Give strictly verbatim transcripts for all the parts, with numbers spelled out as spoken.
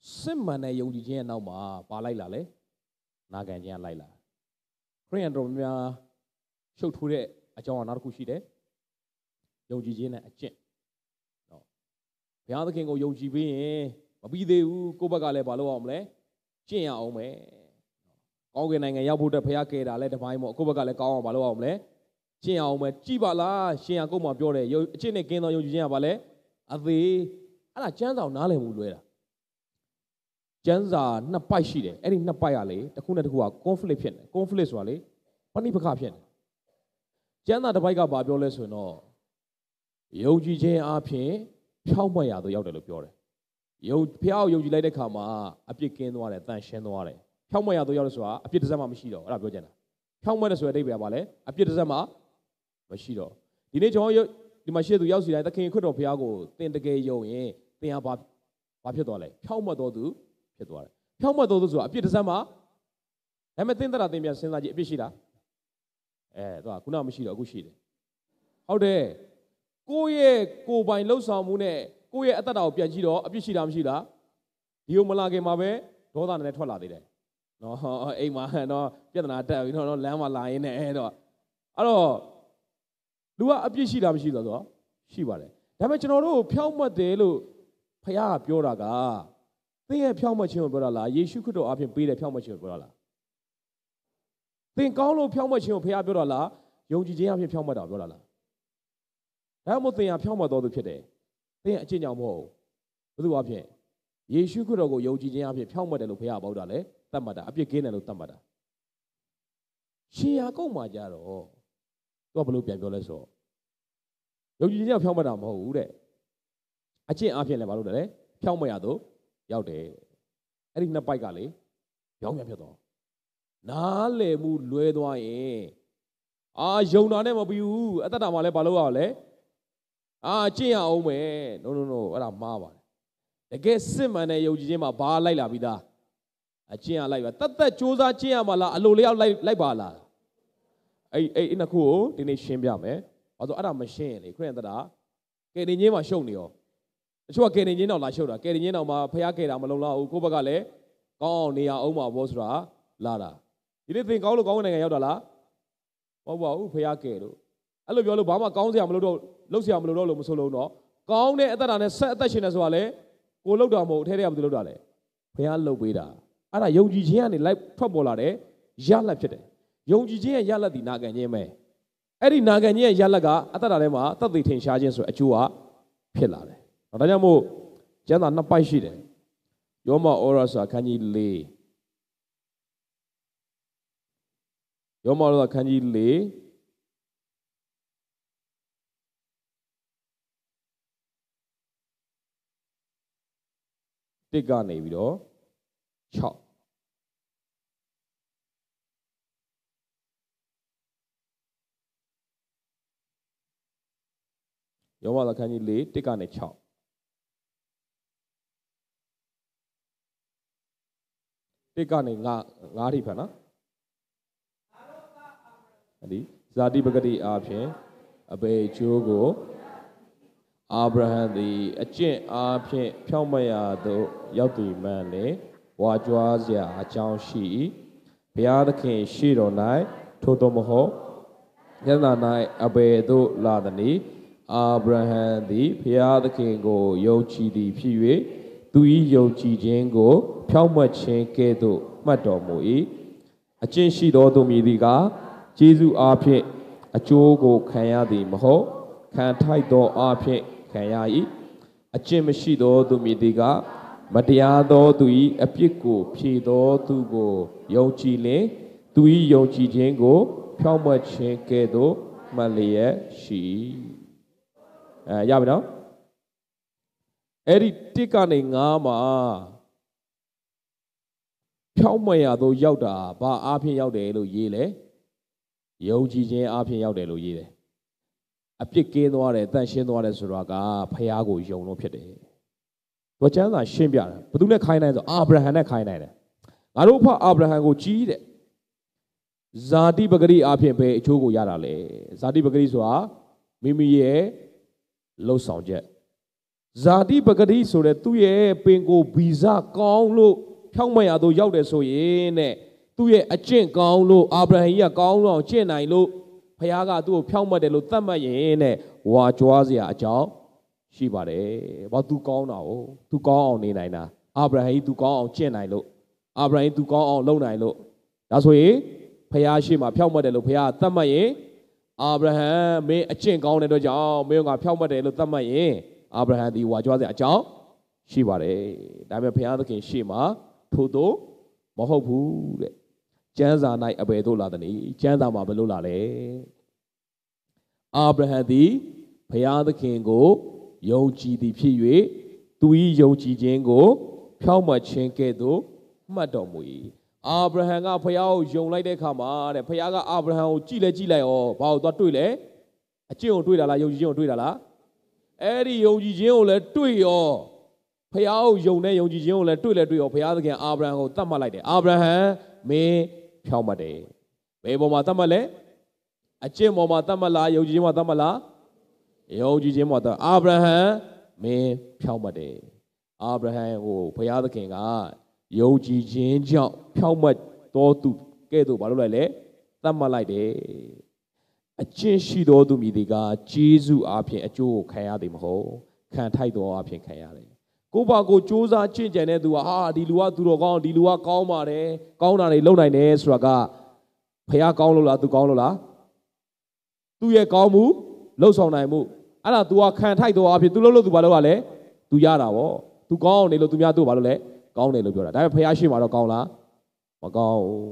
စစ်မှန်တဲ့ယုံကြည်ခြင်းရဲ့နောက်မှာပါလိုက်လာလေနာခံခြင်းလိုက်လာခရိယန်တော်များရှုပ်ထွေးတဲ့အကြောင်းအရာတစ်ခုရှိတယ်ယုံကြည်ခြင်းနဲ့အကျင့်နော်ဘုရားသခင်ကိုယုံကြည်ပြီးရင်မပြီးသေးဘူးကိုယ့်ဘက်ကလည်းမလုပ်အောင်မလဲကျင့်ရအောင်မယ်ကောင်းကင်နိုင်ငံရောက်ဖို့အတွက်ဘုရားကယ်တာလဲတစ်ပိုင်းပေါ့ကိုယ့်ဘက်ကလည်းကောင်းအောင်မလုပ်အောင်မလဲကျင့်အောင်မယ်ကြည်ပါလားရှင်ရကုတ်မှာပြောတယ်အကျင့်နဲ့ကင်းသောယုံကြည်ခြင်းကဘာလဲအသေးအဲ့ဒါကျမ်းစာနားလည်မှုလွဲတာကျမ်းစာနှစ်ပိုက်ရှိတယ်အဲ့ဒီနှစ်ပိုက်ကလေတစ်ခုနဲ့တစ်ခုက conflict ဖြစ်နေ conflict ဆိုတာလေပဋိပက္ခဖြစ်နေကျမ်းစာတစ်ပိုက်ကဘာပြောလဲဆိုရင်တော့ယုံကြည်ခြင်းအပြင်ဖြောင့်မတ်ရာသို့ရောက်တယ်လို့ပြောတယ်ယုံဖျားကိုယုံကြည်လိုက်တဲ့ခါမှာအပြစ်ကင်းသွားတယ်တန်ရှင်းသွားတယ်ဖြောင့်မတ်ရာသို့ရောက်တယ်ဆိုတာအပြစ်တစ်စက်မှမရှိတော့အဲ့ဒါပြောချင်တာဖြောင့်မတ်တယ်ဆိုတဲ့အဓိပ္ပာယ်ကဘာလဲအပြစ်တစ်စက်မှမရှိတော့ဒီနေ့ကျွန်တော်ဒီမှာရှေ့သူရောက်စီတိုင်းသခင်ခရစ်တော်ဘုရားကိုသင်တကယ်ယုံရင်သင်ဟာဘာဘာဖြစ်သွားလဲဖြောင့်မတ်တော်သူဖြစ်သွားတယ်ဖြောင့်မတ်တော်သူဆိုတာအပြစ်တစ်စက်မှဒါပေမဲ့သင်တရာသင်ပြန်စဉ်းစားကြည့်အပြစ်ရှိလားအဲသူကခုနမရှိတော့အခုရှိတယ်ဟုတ်တယ်ကိုယ့်ရဲ့ကိုယ်ပိုင်လှုပ်ဆောင်မှုနဲ့ကိုယ့်ရဲ့အတ္တကိုပြန်ကြည့်တော့အပြစ်ရှိတာမရှိလားဒီလိုမလာခင်မှာပဲဒေါသနဲ့ထွက်လာသေးတယ်နော်အိမ်မှာနော်ပြဿနာတက်ပြီးတော့လမ်းမှာလာရင်းနဲ့အဲ့တော့အဲ့တော့လူကအပြစ်ရှိတာမရှိတော့ဆိုရှိပါတယ်ဒါပေမဲ့ကျွန်တော်တို့ဖြောင့်မတ်တယ်လို့ဖခင်ကပြောတာကသင်ရဲ့ဖြောင့်မတ်ခြင်းကိုပြောတာလားယေရှုခရစ်တော်အပြင်ပေးတဲ့ဖြောင့်မတ်ခြင်းကိုပြောတာလားသင်ကောင်းလို့ဖြောင့်မတ်ခြင်းကိုဖခင်ပြောတာလားယုံကြည်ခြင်းအပြင်ဖြောင့်မတ်တာပြောတာလားဒါမှမဟုတ်သင်ဟာဖြောင့်မတ်တော်သူဖြစ်တယ်သင်အကျင့်ကြောင့်မဟုတ်ဘူးဘယ်သူအပြင်ယေရှုခရစ်တော်ကိုယုံကြည်ခြင်းအပြင်ဖြောင့်မတ်တယ်လို့ဖခင်ကပြောတာလေသတ်မှတ်တာအပြစ်ကင်းတယ်လို့သတ်မှတ်တာရှင်ယာကုတ်မှာကြတော့သူကဘယ်လိုပြန်ပြောလဲဆိုတော့ယုံကြည်ခြင်းကဖြောင့်မတ်တာမဟုတ်ဘူးတဲ့အကျင့်အပြင်လည်းမလုပ်တယ်လေဖြောင့်မတ်ရတော့ရောက်တယ်အဲ့ဒီနှစ်ပိုက်ကလေပြောင်းပြန်ဖြစ်သွားနားလည်မှုလွဲသွားရင်အာယုံတာနဲ့မပြီးဘူးအတ္တတာမှလည်းမလုပ်ရအောင်လေအာကျင့်ရအောင်မယ် no no no အဲ့ဒါမှားပါတယ်တကယ်စစ်မှန်တဲ့ယုံကြည်ခြင်းမှာဘာလိုက်လာပြီးသားအကျင့်ရလိုက်ပါတတ်သက်စူးစမ်းကျင့်ရမှာလားအလိုလျောက်လိုက်လိုက်ပါလားအဲ့အဲ့နှစ်ခုကိုဒီနေ့ရှင်းပြမယ်ဘာလို့အဲ့ဒါမရှင်းရင်လေခရစ်ယာန်တတာကယ်တင်ခြင်းမှာရှုံနေရောတချို့ကကယ်တင်ခြင်းတော့လာရှုပ်တာကယ်တင်ခြင်းတော့မှာဖျားကယ်တာမလုံလောက်ဘူးကိုယ့်ဘက်ကလည်းကောင်းအောင်နေရအောင်ပါဘောဆိုတာလာတာဒီနေ့သင်ကောင်းလို့ကောင်းတဲ့နိုင်ငံရောက်တာလားမဟုတ်ပါဘူးဖျားကယ်လို့အဲ့လိုပြောလို့ဘာမှကောင်းစရာမလိုတော့လှုပ်စရာမလိုတော့လို့မဆိုလို့တော့ကောင်းတဲ့အသက်တာနဲ့ဆက်အသက်ရှင်နေဆိုတာလေကိုလှုပ်တာမဟုတ်အထဲထဲကဘယ်သူလှုပ်တာလဲဖျားလှုပ်ပေးတာအဲ့ဒါယုံကြည်ခြင်းကနေလိုက်ထွက်ပေါ်လာတဲ့ရလတ်ဖြစ်တယ်ယုံကြည်ခြင်းရဲ့ရလတ်ဒီနာခံခြင်းပဲအဲ့ဒီနာခံခြင်းရဲ့ရလတ်ကအသက်တာထဲမှာတသက်ထင်ရှားခြင်းဆိုအကျိုးကဖြစ်လာတယ်ဒါကြောင့်မို့ကျမ်းစာနှစ်ပိုက်ရှိတယ်ယောမဩရစာခန်းကြီးလေးယောမဩရစာခန်းကြီးလေးတစ်ကနေပြီးတော့၆ယောမဩရစာခန်းကြီးလေးတစ်ကနေ၆တစ်ကနေငါငါးထိဖတ်နော်ဒီဇာတိပဂတိအားဖြင့်အဘေကျိုးကိုအာဗြဟံသည်အကျင့်အားဖြင့်ဖြောင့်မတ်ရာသို့ရောက်သည်မှန်လေဝါကြွားစရာအကြောင်းရှိဘုရားသခင်ရှိတော်၌ထို့သောမဟုတ်ယန္တာ၌အဘေသို့လာသည်အာဗြဟံသည်ဘုရားသခင်ကိုယုံကြည်သည်ဖြစ်၍သူ၏ယုံကြည်ခြင်းကိုဖြောင့်မတ်ခြင်းကဲ့သို့မှတ်တော်မူ၏အကျင့်ရှိသောသူမည်သည်ကကျေးဇူးအားဖြင့်အကျိုးကိုခံရသည်မဟုတ်ခံထိုက်သောအားဖြင့်ခံရ၏အကျင့်မရှိသောသူမည်သည်ကမတရားသောသူ၏အပြစ်ကိုဖြေသောသူကိုယုံကြည်လင်သူ၏ယုံကြည်ခြင်းကိုဖြောင့်မတ်ခြင်းကဲ့သို့မှတ်လျက်ရှိအဲရပြီနော်အဲ့ဒီတစ်ကနေငါးမှာဖြောင့်မတ်ရာသို့ရောက်တာဘာအားဖြင့်ရောက်တယ်လို့ရေးလဲယုံကြည်ခြင်းအားဖြင့်ရောက်တယ်လို့ရေးတယ်အပြစ်ကင်းသွားတယ်တန်ရှင်းသွားတယ်ဆိုတာကဖခင်ကိုယုံလို့ဖြစ်တယ်။သူကျမ်းစာရှင်းပြတယ်ဘယ်သူနဲ့ခိုင်းနိုင်ဆိုအာဗြဟံနဲ့ခိုင်းနိုင်တယ်။ငါတို့ဖအာဗြဟံကိုကြီးတဲ့ဇာတိပဂတိအားဖြင့်ပဲအချိုးကိုရတာလေ။ဇာတိပဂတိဆိုတာမိမိရဲ့လှုပ်ဆောင်ချက်ဇာတိပဂတိဆိုတဲ့သူ့ရဲ့ပင်ကိုဗီဇကောင်းလို့ဖြောင့်မတ်ရာသို့ရောက်တယ်ဆိုရင်တဲ့သူ့ရဲ့အကျင့်ကောင်းလို့အာဗြဟံကြီးကကောင်းလို့ကျင့်နိုင်လို့ဖခင်ကသူ့ကိုဖြောင့်မတ်တယ်လို့သတ်မှတ်ရင်တဲ့ဝါကြွားစရာအကြောင်းရှိပါတယ်။ဘာသူကောင်းတာ哦သူကောင်းအောင်နေနိုင်တာအာဗြဟံကြီးသူကောင်းအောင်ကျင့်နိုင်လို့အာဗြဟံကြီးသူကောင်းအောင်လုပ်နိုင်လို့ဒါဆိုရင်ဖခင်ရှိမှဖြောင့်မတ်တယ်လို့ဖခင်ကသတ်မှတ်ရင်အာဗြဟံမင်းအကျင့်ကောင်းတဲ့အတွက်ကြောင့်မင်းကဖြောင့်မတ်တယ်လို့သတ်မှတ်ရင်အာဗြဟံဒီဝါကြွားစရာအကြောင်းရှိပါတယ်။ဒါပေမဲ့ဘုရားသခင်ရှေ့မှာထို့သောမဟုတ်ဘူးတဲ့။ကျမ်းစာ၌အဘယ်သို့လာသနည်း။ကျမ်းစာမှာဘယ်လိုလာလဲ။အာဗြဟံသည်ဘုရားသခင်ကိုယုံကြည်သည်ဖြစ်၍သူ၏ယုံကြည်ခြင်းကိုဖြောင့်မတ်ခြင်းကဲ့သို့မှတ်တော်မူ၏။အာဗြဟံကဘုရားကိုယုံလိုက်တဲ့အခါမှာတဲ့ဘုရားကအာဗြဟံကိုကြည့်လဲကြည့်လိုက်ဩဘာလို့သွားတွေ့လဲ။အကျင့်ကိုတွေ့တာလားယုံကြည်ခြင်းကိုတွေ့တာလား။အဲ့ဒီယုံကြည်ခြင်းကိုလည်းတွေ့ရောဖះကိုယုံတဲ့ယုံကြည်ခြင်းကိုလည်းတွေ့လည်းတွေ့ရောဘုရားသခင်အာဗြဟံကိုသတ်မှတ်လိုက်တယ်အာဗြဟံမင်းဖြောင့်မတ်တယ်ဘယ်ပေါ်မှာသတ်မှတ်လဲအကျင့်ပေါ်မှာသတ်မှတ်လားယုံကြည်ခြင်းမှာသတ်မှတ်လားယုံကြည်ခြင်းမှာသတ်အာဗြဟံမင်းဖြောင့်မတ်တယ်အာဗြဟံကိုဘုရားသခင်ကယုံကြည်ခြင်းကြောင့်ဖြောင့်မတ်တော်သူကဲ့သို့ဘာလို့လဲလဲသတ်မှတ်လိုက်တယ်အကျင့်ရှိတော်သူမြည်ဒီကဂျေဇုအားဖြင့်အကျိုးကိုခံရသည်မဟုတ်ခံထိုက်တော်အားဖြင့်ခံရတယ်ကိုယ့်ဘာကိုစူးစမ်းချင့်ကြံတဲ့သူကဟာဒီလူကသူတော်ကောင်းဒီလူကကောင်းပါတယ်ကောင်းတာတွေလုပ်နိုင်တယ်ဆိုတာကဖះကောင်းလို့လားသူကောင်းလို့လားသူရဲ့ကောင်းမှုလှုပ်ဆောင်နိုင်မှုအဲ့ဒါ तू ကခံထိုက်တော်အားဖြင့် तू လှုပ်လို့ तू ဘာလို့ကလဲ तू ရတာဗော तू ကောင်းအောင်နေလို့ तू များ तू ဘာလို့လဲကောင်းတယ်လို့ပြောတာဒါပေမဲ့ဖះရှိမှတော့ကောင်းလားမကောင်းဘူး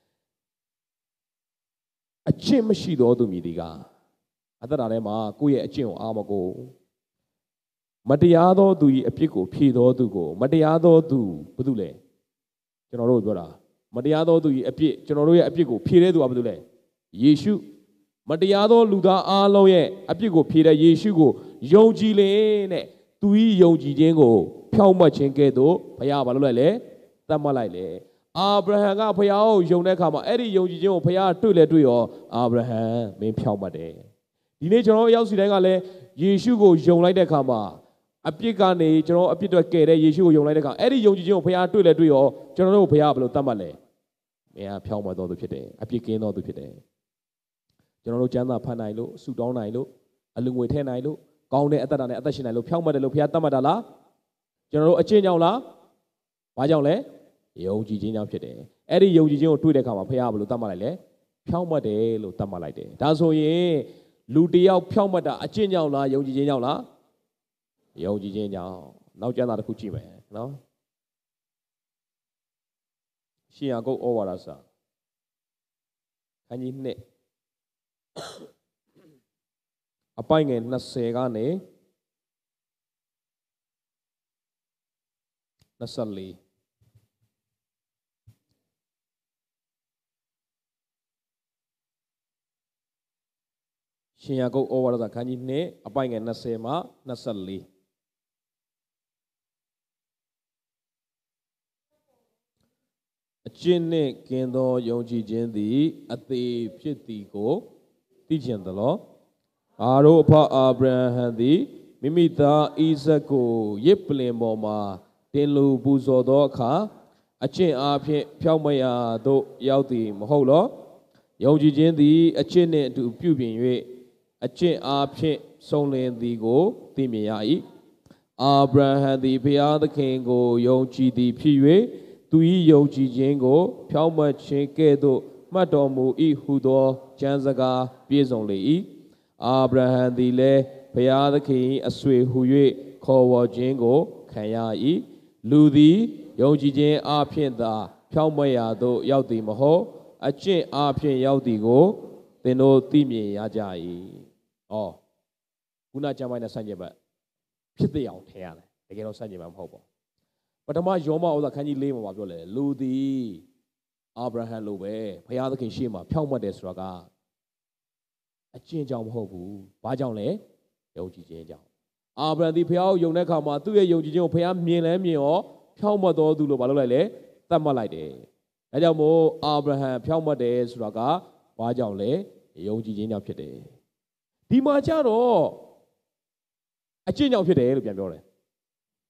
အကျင့်မရှိတော်သူမြည်ဒီကအသက်တာထဲမှာကိုယ့်ရဲ့အကျင့်ကိုအားမကိုမတရားသောသူ၏အပြစ်ကိုဖြေသောသူကိုမတရားသောသူဘာလို့လဲကျွန်တော်တို့ပြောတာမတရားသောသူ၏အပြစ်ကျွန်တော်တို့ရဲ့အပြစ်ကိုဖြေတဲ့သူကဘာလို့လဲယေရှုမတရားသောလူသားအားလုံးရဲ့အပြစ်ကိုဖြေတဲ့ယေရှုကိုယုံကြည်လင်တဲ့သူ၏ယုံကြည်ခြင်းကိုဖြောင့်မတ်ခြင်းကဲ့သို့ဘုရားဘာလို့လဲလဲသတ်မှတ်လိုက်လေအာဗြဟံကဘုရားကိုယုံတဲ့အခါမှာအဲ့ဒီယုံကြည်ခြင်းကိုဘုရားတွေ့လဲတွေ့ရောအာဗြဟံမင်းဖြောင့်မတ်တယ်ဒီနေ့ကျွန်တော်ရောက်စီတိုင်းကလည်းယေရှုကိုယုံလိုက်တဲ့အခါမှာအပြစ်ကနေကျွန်တော်အပြစ်တွေကယ်တဲ့ယေရှုကိုယုံလိုက်တဲ့အခါအဲ့ဒီယုံကြည်ခြင်းကိုဘုရားတွေ့လဲတွေ့ရောကျွန်တော်တို့ဘုရားဘယ်လိုသတ်မှတ်လဲမင်းကဖြောင့်မတ်တော်သူဖြစ်တယ်အပြစ်ကင်းတော်သူဖြစ်တယ်ကျွန်တော်တို့ကျမ်းစာဖတ်နိုင်လို့ဆုတောင်းနိုင်လို့အလူငွေထည့်နိုင်လို့ကောင်းတဲ့အသက်တာနဲ့အသက်ရှင်နိုင်လို့ဖြောင့်မတ်တယ်လို့ဘုရားသတ်မှတ်တာလားကျွန်တော်တို့အကျင့်ကြောင့်လားဘာကြောင့်လဲယုံကြည်ခြင်းကြောင့်ဖြစ်တယ်အဲ့ဒီယုံကြည်ခြင်းကိုတွေ့တဲ့အခါမှာဘုရားဘယ်လိုသတ်မှတ်လိုက်လဲဖြောင့်မတ်တယ်လို့သတ်မှတ်လိုက်တယ်ဒါဆိုရင်လူတယောက်ဖြောင့်မတ်တာအကျင့်ကြောင့်လားယုံကြည်ခြင်းကြောင့်လားယုံကြည်ခြင်းကြောင့်နောက်ကျမ်းစာတစ်ခုကြည့်မယ်နော်ရှင်ယာကုပ်ဩဝါဒစာခန်းကြီးနှစ်အပိုင်ငယ်၂၀ကနေ၂၄ရှင်ယာကုပ်ဩဝါဒစာခန်းကြီးနှစ်အပိုင်ငယ်၂၀မှ၂၄အကျင့်နှင့်ကင်းသောယုံကြည်ခြင်းသည်အသေးဖြစ်သည်ကိုသိကျင်သလောအာတို့အဖအာဗြဟံသည်မိမိသားဣဇက်ကိုရစ်ပလင်ပေါ်မှာတင်လူပူဇော်သောအခါအကျင့်အားဖြင့်ဖြောင့်မတ်ရာသို့ရောက်သည်မဟုတ်လောယုံကြည်ခြင်းသည်အကျင့်နှင့်အတူပြုပြင်၍အကျင့်အားဖြင့်ဆုံးလင်းသည်ကိုသိမြင်ရ၏အာဗြဟံသည်ဘုရားသခင်ကိုယုံကြည်သည်ဖြစ်၍သူ၏ယုံကြည်ခြင်းကိုဖြောင့်မတ်ခြင်းကဲ့သို့မှတ်တော်မူ၏ဟုသောကျမ်းစကားပြည့်စုံလေ၏အာဗြဟံသည်လည်းဘုရားသခင်အဆွေဟု၍ခေါ်ဝေါ်ခြင်းကိုခံရ၏လူသည်ယုံကြည်ခြင်းအဖြစ်သာဖြောင့်မတ်ရာသို့ရောက်သည်မဟုတ်အကျင့်အဖြစ်ရောက်သည်ကိုသင်တို့သိမြင်ရကြ၏။ဩခုနကျမ်းပိုင်းနဲ့ဆန့်ကျင်ဘက်ဖြစ်တဲ့အောင်ထင်ရတယ်တကယ်တော့ဆန့်ကျင်ဘက်မဟုတ်ပါဘူးပထမယောမဩဇာခန်းကြီး၄မှာပြောလဲလူသည်အာဗြဟံလိုပဲဘုရားသခင်ရှေ့မှာဖြောင့်မတ်တယ်ဆိုတာကအကျင့်ကြောင့်မဟုတ်ဘူးဘာကြောင့်လဲယုံကြည်ခြင်းကြောင့်အာဗြဟံဒီဘုရားကိုယုံတဲ့အခါမှာသူ့ရဲ့ယုံကြည်ခြင်းကိုဘုရားမြင်လဲမြင်ရောဖြောင့်မတ်တော်သူလို့ဘာလို့လိုက်လဲသတ်မှတ်လိုက်တယ်ဒါကြောင့်မို့အာဗြဟံဖြောင့်မတ်တယ်ဆိုတာကဘာကြောင့်လဲယုံကြည်ခြင်းကြောင့်ဖြစ်တယ်ဒီမှာကျတော့အကျင့်ကြောင့်ဖြစ်တယ်လို့ပြန်ပြောတယ်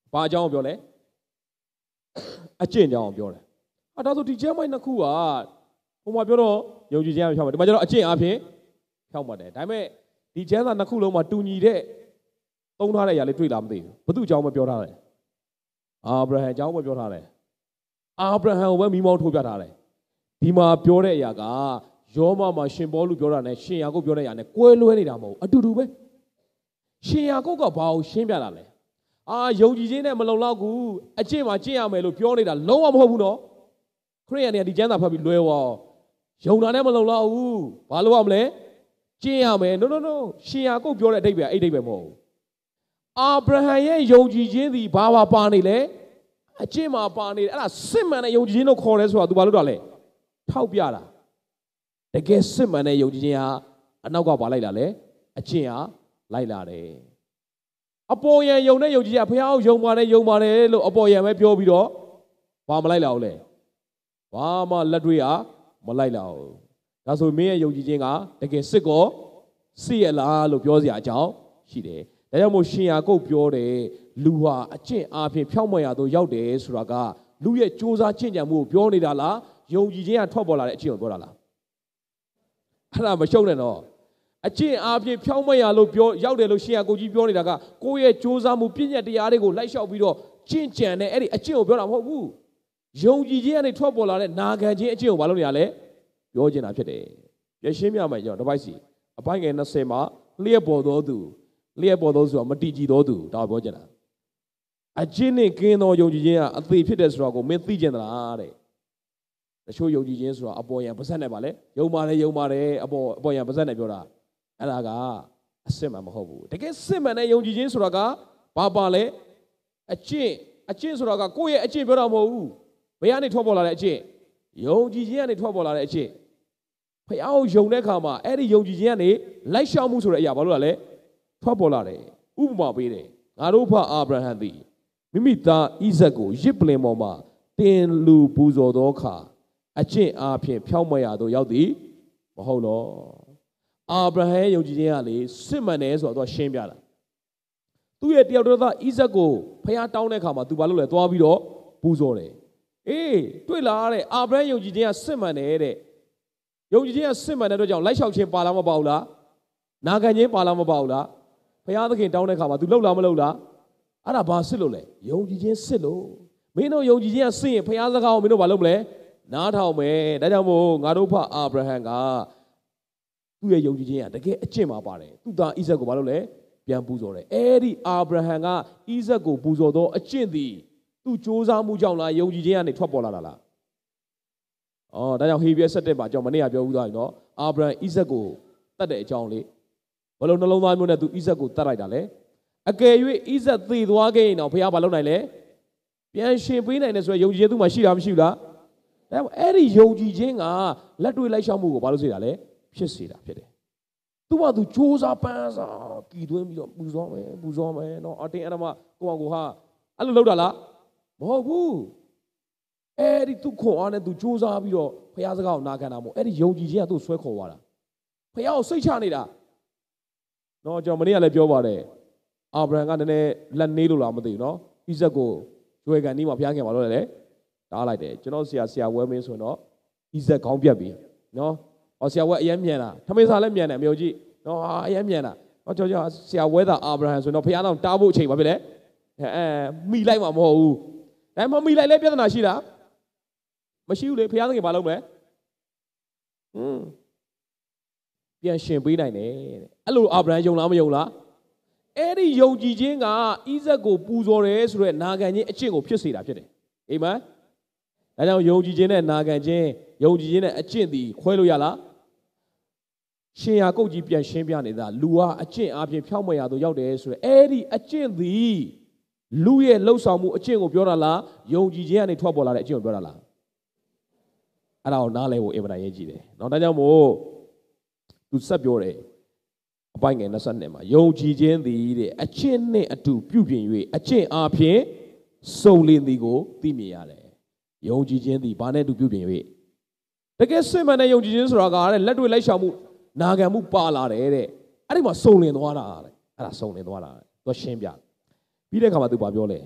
ဘာအကြောင်းပြောလဲအကျင့်ကြောင်းပြောတယ်ဟာဒါဆိုဒီကျမ်းပိုင်းနှစ်ခုကဟိုမှာပြောတော့ယုံကြည်ခြင်းအဖြောက်မှာဒီမှာကျတော့အကျင့်အပြင်ဖြောက်မှတ်တယ်ဒါပေမဲ့ဒီကျမ်းစာနှစ်ခုလုံးမှာတူညီတဲ့သုံးထားတဲ့အရာလေးတွေ့လားမသိဘူးဘသူအကြောင်းမပြောထားလဲအာဗြဟံအကြောင်းမပြောထားလဲအာဗြဟံကိုပဲမိမောင်းထိုးပြထားတယ်ဒီမှာပြောတဲ့အရာကယောမမှာရှင်ပေါလုပြောတာနဲ့ရှင်ယာကုပ်ပြောတဲ့အရာနဲ့ကွဲလွဲနေတာမဟုတ်အတူတူပဲရှင်ယာကုပ်ကဘာကိုရှင်းပြတာလဲအာယုံကြည်ခြင်းနဲ့မလုံလောက်ဘူးအကျင့်မှာကျင့်ရမယ်လို့ပြောနေတာလုံးဝမဟုတ်ဘူးနော်ခရစ်ယာန်တွေကဒီကျမ်းစာဖတ်ပြီးလွဲသွားယုံတာနဲ့မလုံလောက်ဘူးဘာလို့ရမလဲကျင့်ရမယ် no no no ရှင်ယာကုပ်ပြောတဲ့အဓိပ္ပာယ်အဲ့ဒီအဓိပ္ပာယ်မဟုတ်ဘူးအာဗြဟံရဲ့ယုံကြည်ခြင်းသည်ဘာပါပါနေလဲအကျင့်မှာပါနေတယ်အဲ့ဒါစစ်မှန်တဲ့ယုံကြည်ခြင်းလို့ခေါ်တယ်ဆိုတာ तू ဘာလို့တော့လဲထောက်ပြတာတကယ်စစ်မှန်တဲ့ယုံကြည်ခြင်းဟာအနောက်ကပါလိုက်လာလဲအကျင့်ဟာလိုက်လာတယ်အပေါ်ယံယုံတဲ့ယုံကြည်ခြင်းဘုရားကိုယုံပါတယ်ယုံပါတယ်လို့အပေါ်ယံပဲပြောပြီးတော့ဘာမလိုက်လာဘူးလဲဘာမှလက်တွေ့ဟာမလိုက်လာဘူးဒါဆိုမင်းရဲ့ယုံကြည်ခြင်းကတကယ်စစ်ကောစစ်ရလားလို့ပြောစရာအကြောင်းရှိတယ်ဒါကြောင့်မို့ရှင်ယာကုပ်ပြောတယ်လူဟာအကျင့်အားဖြင့်ဖြောင့်မတ်ရာသို့ရောက်တယ်ဆိုတာကလူရဲ့ကြိုးစားချင့်ကြံမှုကိုပြောနေတာလားယုံကြည်ခြင်းကထွက်ပေါ်လာတဲ့အကျင့်ကိုပြောတာလားအဲ့ဒါမရှုံးနဲ့တော့အကျင့်အားဖြင့်ဖြောင့်မတ်ရာလို့ပြောရောက်တယ်လို့ရှင်ယာကုပ်ကြီးပြောနေတာကကိုယ့်ရဲ့ကြိုးစားမှုပြည့်ညတ်တရားတွေကိုလိုက်လျှောက်ပြီးတော့ကျင့်ကြံတဲ့အဲ့ဒီအကျင့်ကိုပြောတာမဟုတ်ဘူးယုံကြည်ခြင်းကနေထွက်ပေါ်လာတဲ့နာခံခြင်းအကျင့်ကိုဘာလို့နေရလဲပြောချင်တာဖြစ်တယ်ပြရှင်းပြမယ်ကျွန်တော်တစ်ပိုက်စီအပိုင်းငယ်နှစ်ဆယ်မှာလျှက်ပေါ်သောသူလျှက်ပေါ်သောဆိုတာမတိကြည်သောသူဒါပြောချင်တာအကျင့်နဲ့ကင်းသောယုံကြည်ခြင်းကအသေးဖြစ်တယ်ဆိုတော့ကိုမင်းသိကျင်သလားတဲ့တချို့ယုံကြည်ခြင်းဆိုတာအပေါ်ယံပါဇက်နဲ့ပါလေယုံပါတယ်ယုံပါတယ်အပေါ်အပေါ်ယံပါဇက်နဲ့ပြောတာအဲ့ဒါကအစစ်မှန်မဟုတ်ဘူးတကယ်စစ်မှန်တဲ့ယုံကြည်ခြင်းဆိုတာကဘာပါလဲအကျင့်အကျင့်ဆိုတာကကိုယ့်ရဲ့အကျင့်ပြောတာမဟုတ်ဘူးဘယ်ကနေထွက်ပေါ်လာတဲ့အကျင့်ယုံကြည်ခြင်းကနေထွက်ပေါ်လာတဲ့အကျင့်ဖခင်ကိုယုံတဲ့အခါမှာအဲ့ဒီယုံကြည်ခြင်းကနေလိုက်ရှောက်မှုဆိုတဲ့အရာဘာလို့လဲထွက်ပေါ်လာတယ်ဥပမာပေးတယ်ငါတို့ဖအာဗြဟံသည်မိမိသားဣဇက်ကိုရစ်ပလင်ပေါ်မှာတင်လူပူဇော်သောအခါအကျင့်အားဖြင့်ဖြောင့်မတ်ရာသို့ရောက်သည်မဟုတ်လောအာဗြဟံယုံကြည်ခြင်းကလေစစ်မှန်တယ်ဆိုတော့သူကရှင်းပြတာသူ့ရဲ့တယောက်တည်းသားဣဇက်ကိုဖခင်တောင်းတဲ့အခါမှာသူဘာလို့လဲသွားပြီးတော့ပူဇော်တယ်အေးတွေ့လားတဲ့အာဗြဟံယုံကြည်ခြင်းကစစ်မှန်တယ်တဲ့ယုံကြည်ခြင်းကစစ်မှန်တဲ့အတွက်ကြောင့်လိုက်လျှောက်ခြင်းပါလားမပါဘူးလားနာခံခြင်းပါလားမပါဘူးလားဘုရားသခင်တောင်းတဲ့အခါမှာ तू လှုပ်လားမလှုပ်လားအဲ့ဒါဘာစစ်လို့လဲယုံကြည်ခြင်းစစ်လို့မင်းတို့ယုံကြည်ခြင်းကစစ်ရင်ဘုရားစကားကိုမင်းတို့ဘာလုပ်မလဲနားထောင်မယ်ဒါကြောင့်မို့ငါတို့ဖအာဗြဟံကသူ့ရဲ့ယုံကြည်ခြင်းကတကယ်အကျင့်မှာပါတယ်သူ့သားဣဇက်ကိုဘာလုပ်လဲပြန်ပူဇော်တယ်အဲ့ဒီအာဗြဟံကဣဇက်ကိုပူဇော်သောအကျင့်သည်သူ့စ조사မှုကြောင့်လားယုံကြည်ခြင်းကနေထွက်ပေါ်လာတာလားအော်ဒါကြောင့်ဟေဘရဲဆက်တဲ့မှာကျွန်တော်မနေ့ကပြောဦးသွားပြီနော်အာဗြဟံဣဇက်ကိုတတ်တဲ့အကြောင်းလေးဘယ်လိုနှလုံးသားမျိုးနဲ့သူဣဇက်ကိုတတ်လိုက်တာလဲအကယ်၍ဣဇက်သေသွားခဲ့ရင်တော့ဘုရားဘာလုပ်နိုင်လဲပြန်ရှင်ပေးနိုင်တယ်ဆိုရယ်ယုံကြည်ခြင်းသူမှရှိတာမရှိဘူးလားဒါအဲ့ဒီယုံကြည်ခြင်းကလက်တွေ့လိုက်ရှောက်မှုကိုဘာလို့စေတာလဲဖြစ်စေတာဖြစ်တယ်သူကသူစ조사ပန်းစားကြည်သွင်းပြီးတော့ပူဇော်မယ်ပူဇော်မယ်နော်အတင်းအဓမ္မကိုယ့်အကိုဟာအဲ့လိုလုပ်တာလားမဟုတ်ဘူးအဲ့ဒီသူခွန်အားနဲ့သူစ조사ပြီးတော့ဘုရားစကားကိုနာခံတာမဟုတ်အဲ့ဒီယုံကြည်ခြင်းကသူ့ဆွဲခေါ်သွားတာဘုရားကိုစိတ်ချနေတာနော်ကျွန်တော်မနေ့ကလည်းပြောပါတယ်အာဗြဟံကနည်းနည်းလက်နေလို့လားမသိဘူးနော်ဣဇက်ကိုကျွဲကန်နီးမှာဘုရားခင်ပါလို့လည်းတားလိုက်တယ်ကျွန်တော်ဆရာဆရာဝဲမင်းဆိုရင်တော့ဣဇက်ခေါင်းပြတ်ပြီနော်အော်ဆရာဝဲအရင်မြန်တာထမင်းစားလည်းမြန်တယ်မြို့ကြီးနော်ဟာအရင်မြန်တာဟောကျွန်တော်ဆရာဝဲသာအာဗြဟံဆိုရင်တော့ဘုရားတော်တားဖို့အချိန်ပါဖြစ်လေအဲမိလိုက်မှာမဟုတ်ဘူးဒါမှမမိလိုက်လဲပြဿနာရှိတာမရှိဘူးလေဘုရားသခင်ဘာလုပ်မလဲဟွန်းပြန်ရှင်ပေးနိုင်တယ်တဲ့အဲ့လိုအာဗြဟံယုံလားမယုံလားအဲ့ဒီယုံကြည်ခြင်းကဣဇက်ကိုပူဇော်တယ်ဆိုတော့နာခံခြင်းအကျင့်ကိုဖြစ်စေတာဖြစ်တယ်အာမင်ဒါကြောင့်ယုံကြည်ခြင်းနဲ့နာခံခြင်းယုံကြည်ခြင်းနဲ့အကျင့်ဒီခွဲလို့ရလားရှင်ယာကုပ်ကြီးပြန်ရှင်းပြနေတာလူဟာအကျင့်အပြင်ဖြောင့်မတ်ရာသို့ရောက်တယ်ဆိုတော့အဲ့ဒီအကျင့်သည်လူရဲ့လှုပ်ဆောင်မှုအကျင့်ကိုပြောတာလားယုံကြည်ခြင်းကနေထွက်ပေါ်လာတဲ့အကျင့်ကိုပြောတာလားအဲ့ဒါကိုနားလဲဖို့အင်မတန်ရေးကြည့်တယ်เนาะဒါကြောင့်မို့သူဆက်ပြောတယ်အပိုင်းငယ်နှစ်မှာယုံကြည်ခြင်းသည်တဲ့အကျင့်နဲ့အတူပြုပြင်၍အကျင့်အပြင်စုံလင်သည်ကိုသိမြင်ရတယ်ယုံကြည်ခြင်းသည်ဘာနဲ့တူပြုပြင်၍တကယ်စစ်မှန်တဲ့ယုံကြည်ခြင်းဆိုတာကတဲ့လက်တွေ့လိုက်ရှောင်မှုနာခံမှုပါလာတယ်တဲ့အဲ့ဒီမှာစုံလင်သွားတာတဲ့အဲ့ဒါစုံလင်သွားတာသူရှင်းပြပြီးတဲ့အခါမှာသူဘာပြောလဲ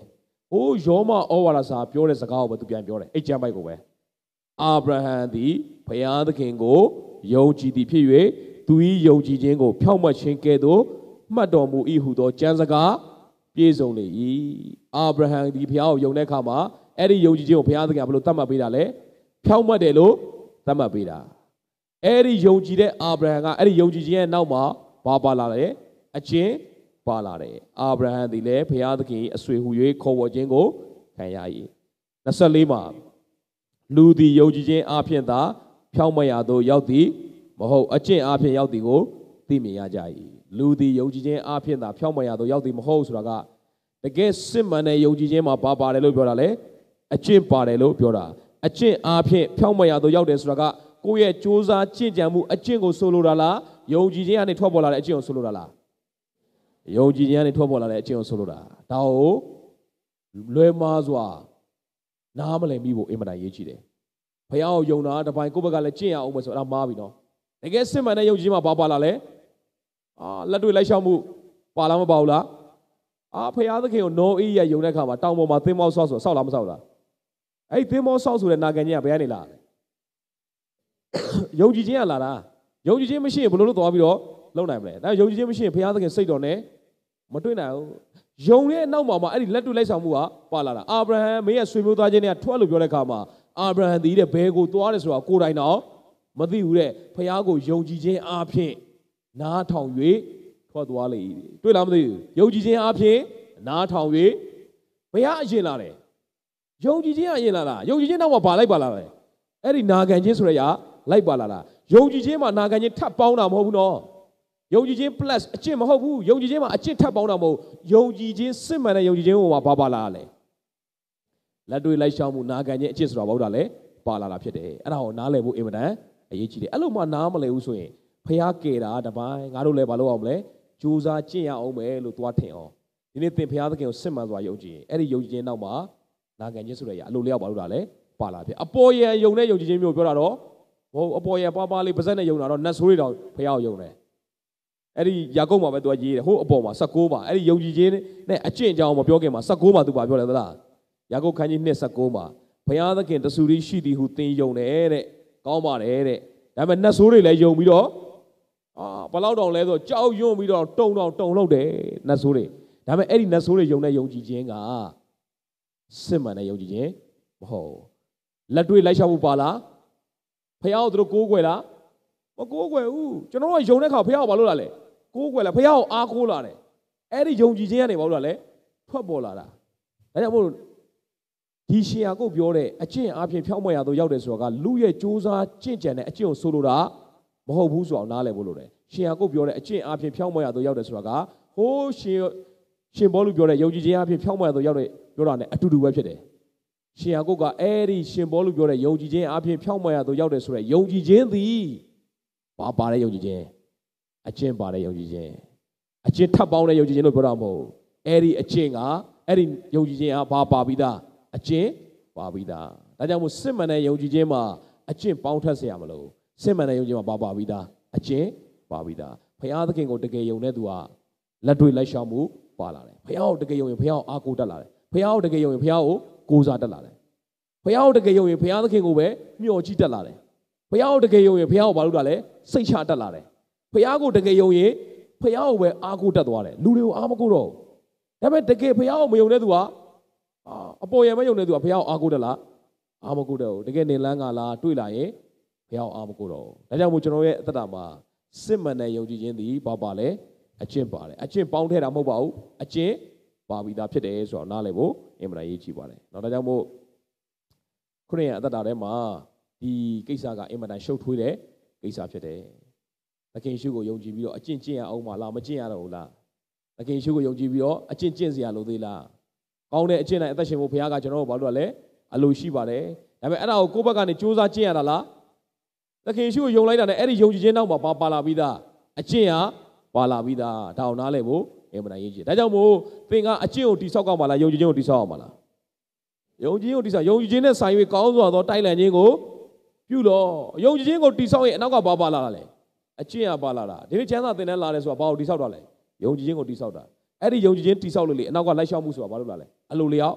ဟိုးယောမဩဝါဒစာပြောတဲ့စကားကိုပဲသူပြန်ပြောတယ်အဲ့ကျမ်းပိုက်ကိုပဲအာဗြဟံသည်ဘုရားသခင်ကိုယုံကြည်သည်ဖြစ်၍သူ၏ယုံကြည်ခြင်းကိုဖြောင့်မတ်ခြင်းကဲ့သို့မှတ်တော်မူ၏ဟုသောကျမ်းစကားပြည့်စုံလေ၏အာဗြဟံဒီဘုရားကိုယုံတဲ့အခါမှာအဲ့ဒီယုံကြည်ခြင်းကိုဘုရားသခင်ကဘယ်လိုသတ်မှတ်ပေးတာလဲဖြောင့်မတ်တယ်လို့သတ်မှတ်ပေးတာအဲ့ဒီယုံကြည်တဲ့အာဗြဟံကအဲ့ဒီယုံကြည်ခြင်းရဲ့နောက်မှာဘာပါလာလဲအကျင့်ပါလာတယ်အာဗြဟံဒီလည်းဘုရားသခင်အဆွေဟူ၍ခေါ်ဝေါ်ခြင်းကိုခံရ၏နှစ်ဆယ့်လေးမှာလူသည်ယုံကြည်ခြင်းအပြင်သာဖြောင့်မတ်ရာသို့ရောက်သည်မဟုတ်အကျင့်အပြင်ရောက်သည်ကိုသိမြင်ရကြ၏လူသည်ယုံကြည်ခြင်းအပြင်သာဖြောင့်မတ်ရာသို့ရောက်သည်မဟုတ်ဆိုတာကတကယ်စစ်မှန်တဲ့ယုံကြည်ခြင်းမှာပါပါတယ်လို့ပြောတာလေအကျင့်ပါတယ်လို့ပြောတာအကျင့်အပြင်ဖြောင့်မတ်ရာသို့ရောက်တယ်ဆိုတာကကိုယ့်ရဲ့ကြိုးစားကျင့်ကြံမှုအကျင့်ကိုဆိုလိုတာလားယုံကြည်ခြင်းကနေထွက်ပေါ်လာတဲ့အကျင့်ကိုဆိုလိုတာလားယုံကြည်ခြင်းကနေထွက်ပေါ်လာတဲ့အကျင့်ကိုဆိုလိုတာဒါကိုလွယ်မားစွာနားမလည်မိဖို့အင်မတန်ရေးကြည့်တယ်ဘုရားကိုယုံတာတပိုင်းကိုယ့်ဘက်ကလည်းကျင့်ရအောင်မယ်ဆိုတော့မားပြီနော်တကယ်စစ်မှန်တဲ့ယုံကြည်ခြင်းမှာဘာပါလာလဲအာလက်တွေ့လိုက်ရှောက်မှုပါလားမပါဘူးလားအာဘုရားသခင်ကိုနောအေးရယုံတဲ့အခါမှာတောင်ပေါ်မှာသင်းမောဆောက်ဆိုဆောက်လားမဆောက်လားအဲ့ဒီသင်းမောဆောက်ဆိုတဲ့နာခံခြင်းကဘယ်ကနေလာလဲယုံကြည်ခြင်းကလာတာယုံကြည်ခြင်းမရှိရင်ဘယ်လိုလုပ်သွားပြီးတော့လုပ်နိုင်မလဲဒါယုံကြည်ခြင်းမရှိရင်ဘုရားသခင်စိတ်တော်နဲ့မတွေ့နိုင်ဘူးယုံရဲ့နောက်မှာမှအဲ့ဒီလက်တွေ့လိုက်ဆောင်မှုကပါလာတာအာဗြဟံမင်းရဲ့ဆွေမျိုးသားချင်းတွေကထွက်လို့ပြောတဲ့အခါမှာအာဗြဟံဒီတဲ့ဘဲကိုသွားတယ်ဆိုတာကိုယ်တိုင်တော့မသိဘူးတဲ့ဘုရားကိုယုံကြည်ခြင်းအပြင်နားထောင်၍ထွက်သွားလေတွေ့လားမသိဘူးယုံကြည်ခြင်းအပြင်နားထောင်၍ဘုရားအရင်လာတယ်ယုံကြည်ခြင်းအရင်လာတာယုံကြည်ခြင်းနောက်မှာဘာလိုက်ပါလာလဲအဲ့ဒီနာခံခြင်းဆိုတဲ့အရာလိုက်ပါလာတာယုံကြည်ခြင်းမှာနာခံခြင်းထပ်ပေါင်းတာမဟုတ်ဘူးနော်ယုံကြည်ခြင်း plus အကျင့်မဟုတ်ဘူးယုံကြည်ခြင်းမှာအကျင့်ထပ်ပေါင်းတာမဟုတ်ယုံကြည်ခြင်းစစ်မှန်တဲ့ယုံကြည်ခြင်းဟိုမှာဘာပါလာလဲလက်တွေ့လိုက်ရှောင်မှုနာခံခြင်းအကျင့်ဆိုတာဘာလို့လဲပါလာတာဖြစ်တယ်အဲ့ဒါကိုနားလည်ဖို့အင်မတန်အရေးကြီးတယ်အဲ့လိုမှနားမလည်ဘူးဆိုရင်ဖျားကယ်တာတပိုင်းငါတို့လည်းဘာလုပ်အောင်မလဲကြိုးစားကျင့်ရအောင်မယ်လို့သွားထင်အောင်ဒီနေ့သင်ဖျားသခင်ကိုစစ်မှန်စွာယုံကြည်ရင်အဲ့ဒီယုံကြည်ခြင်းနောက်မှာနာခံခြင်းဆိုတဲ့အရာအလိုလျောက်ဘာလို့တာလဲပါလာဖြစ်အပေါ်ယံယုံတဲ့ယုံကြည်ခြင်းမျိုးပြောတာတော့ဟိုအပေါ်ယံပါပါလေးပါဇက်နဲ့ယုံတာတော့နတ်ဆိုးတွေတော့ဖျားကိုယုံတယ်အဲ့ဒီယာကုပ်မှာပဲသူကရေးတယ်ဟိုအပေါ်မှာ၁၉ပါအဲ့ဒီယုံကြည်ခြင်းနဲ့အကျင့်အကြောင်းမပြောခင်မှာ၁၉ပါသူပါပြောတယ်သလားယာကုပ်ခန်းကြီး၂၁၉မှာဘုရားသခင်တဆူရီရှိသည်ဟုသင်ယုံတယ်တဲ့ကောင်းပါတယ်တဲ့ဒါပေမဲ့နတ်ဆိုးတွေလည်းယုံပြီးတော့အာဘလောက်တောင်လဲဆိုကြောက်ရွံ့ပြီးတော့တုံတောင်တုံလောက်တယ်နတ်ဆိုးတွေဒါပေမဲ့အဲ့ဒီနတ်ဆိုးတွေယုံတဲ့ယုံကြည်ခြင်းကစစ်မှန်တဲ့ယုံကြည်ခြင်းမဟုတ်လက်တွေ့လိုက်ရှောက်ဖို့ပါလားဖះကိုသူတို့ကိုးကွယ်လားမကိုးကွယ်ဘူးကျွန်တော်တို့ကယုံတဲ့ခါဖះကိုဘာလို့လာလဲကိုးကွယ်လားဖះကိုအားကိုးလာတယ်အဲ့ဒီယုံကြည်ခြင်းကနေဘာလို့လာလဲထွက်ပေါ်လာတာဒါကြောင့်မို့ဒီရှင်ယာကုပ်ပြောတဲ့အကျင့်အပြင်ဖြောင်းမွက်ရတော့ရောက်တယ်ဆိုတော့ကလူရဲ့စူးစမ်းကြင့်ကြံတဲ့အကျင့်ကိုဆိုလိုတာမဟုတ်ဘူးဆိုအောင်နားလည်ဖို့လိုတယ်ရှင်ယာကုပ်ပြောတဲ့အကျင့်အပြင်ဖြောင်းမွက်ရတော့ရောက်တယ်ဆိုတာကဟိုးရှင်ရှင်ဘောလူပြောတဲ့ယုံကြည်ခြင်းအပြင်ဖြောင်းမွက်ရတော့ရောက်တဲ့ပြောတာ ਨੇ အတူတူပဲဖြစ်တယ်ရှင်ယာကုပ်ကအဲ့ဒီရှင်ဘောလူပြောတဲ့ယုံကြည်ခြင်းအပြင်ဖြောင်းမွက်ရတော့ရောက်တယ်ဆိုတဲ့ယုံကြည်ခြင်းသည်ဘာပါတဲ့ယုံကြည်ခြင်းအကျင့်ပါတဲ့ယုံကြည်ခြင်းအကျင့်ထပ်ပေါင်းတဲ့ယုံကြည်ခြင်းလို့ပြောတာမဟုတ်အဲ့ဒီအကျင့်ကအဲ့ဒီယုံကြည်ခြင်းကဘာပါပြီးသားအကျင့်ပါပြီးသားဒါကြောင့်မို့စစ်မှန်တဲ့ယုံကြည်ခြင်းမှာအကျင့်ပေါင်းထပ်เสียရမလို့စစ်မှန်တဲ့ယုံကြည်မှာပါပါပြီးသားအကျင့်ပါပြီးသားဘုရားသခင်ကိုတကယ်ယုံတဲ့သူကလက်တွေ့လိုက်ရှောင်မှုပါလာတယ်ဘုရားကိုတကယ်ယုံရင်ဘုရားကိုအားကိုးတတ်လာတယ်ဘုရားကိုတကယ်ယုံရင်ဘုရားကိုကိုးစားတတ်လာတယ်ဘုရားကိုတကယ်ယုံရင်ဘုရားသခင်ကိုပဲမျှော်ကြည့်တတ်လာတယ်ဘုရားကိုတကယ်ယုံရင်ဘုရားကိုဘာလုပ်တာလဲစိတ်ချတတ်လာတယ်ဘုရားကိုတကယ်ယုံရင်ဘုရားကိုပဲအားကိုးတတ်သွားတယ်လူတွေကိုအားမကိုးတော့ဘူးဒါပေမဲ့တကယ်ဘုရားကိုမယုံတဲ့သူကအပေါ်ရမယုံတဲ့သူကဘုရားကိုအားကိုးတယ်လားအားမကိုးတော့ဘူးတကယ်နေလန်းကလားတွေ့လာရင်ဘုရားကိုအားမကိုးတော့ဘူးဒါကြောင့်မို့ကျွန်တော်ရဲ့အသက်တာမှာစစ်မှန်တဲ့ယုံကြည်ခြင်းသည်ဘာပါလဲအကျင့်ပါတယ်အကျင့်ပေါင်းထဲတာမဟုတ်ပါဘူးအကျင့်ပါပြီးသားဖြစ်တယ်ဆိုတော့နားလည်ဖို့အင်မတန်ရေးကြည့်ပါတယ်။နောက်ဒါကြောင့်မို့ခရစ်ယာန်အသက်တာထဲမှာဒီကိစ္စကအင်မတန်ရှုပ်ထွေးတဲ့ကိစ္စဖြစ်တယ်။သခင်ယေရှုကိုယုံကြည်ပြီးတော့အကျင့်ကျင့်ရအောင်မလားမကျင့်ရတော့ဘူးလား။သခင်ယေရှုကိုယုံကြည်ပြီးတော့အကျင့်ကျင့်စရာလိုသေးလား။ကောင်းတဲ့အကျင့်နဲ့အသက်ရှင်ဖို့ဘုရားကကျွန်တော်တို့ဘာလို့လဲအလိုရှိပါတယ်။ဒါပေမဲ့အဲ့ဒါကိုကိုယ့်ဘက်ကနေစူးစမ်းကျင့်ရတာလား။သခင်ယေရှုကိုယုံလိုက်တာနဲ့အဲ့ဒီယုံကြည်ခြင်းနောက်မှာပါပါလာပြီးသားအကျင့်ဟာပါလာပြီးသားဒါအောင်နားလည်ဖို့အင်မတန်ရေးကြည့်ဒါကြောင့်မို့သင်ကအကျင့်ကိုတိဆောက်ကောင်းပါလားယုံကြည်ခြင်းကိုတိဆောက်အောင်ပါလားယုံကြည်ခြင်းကိုတိဆောက်ယုံကြည်ခြင်းနဲ့ဆိုင်၍ကောင်းစွာသောတိုက်လန်ခြင်းကိုပြုလို့ယုံကြည်ခြင်းကိုတိဆောက်ရင်အနောက်ကဘာပါလာတာလဲအကျင့်ကပါလာတာဒီနေ့ချမ်းသာသင်တန်းလာတယ်ဆိုတာဘာကိုတိဆောက်တာလဲယုံကြည်ခြင်းကိုတိဆောက်တာအဲ့ဒီယုံကြည်ခြင်းတိဆောက်လို့လေအနောက်ကလိုက်ရှောက်မှုဆိုတာဘာလို့လာလဲအလိုလျောက်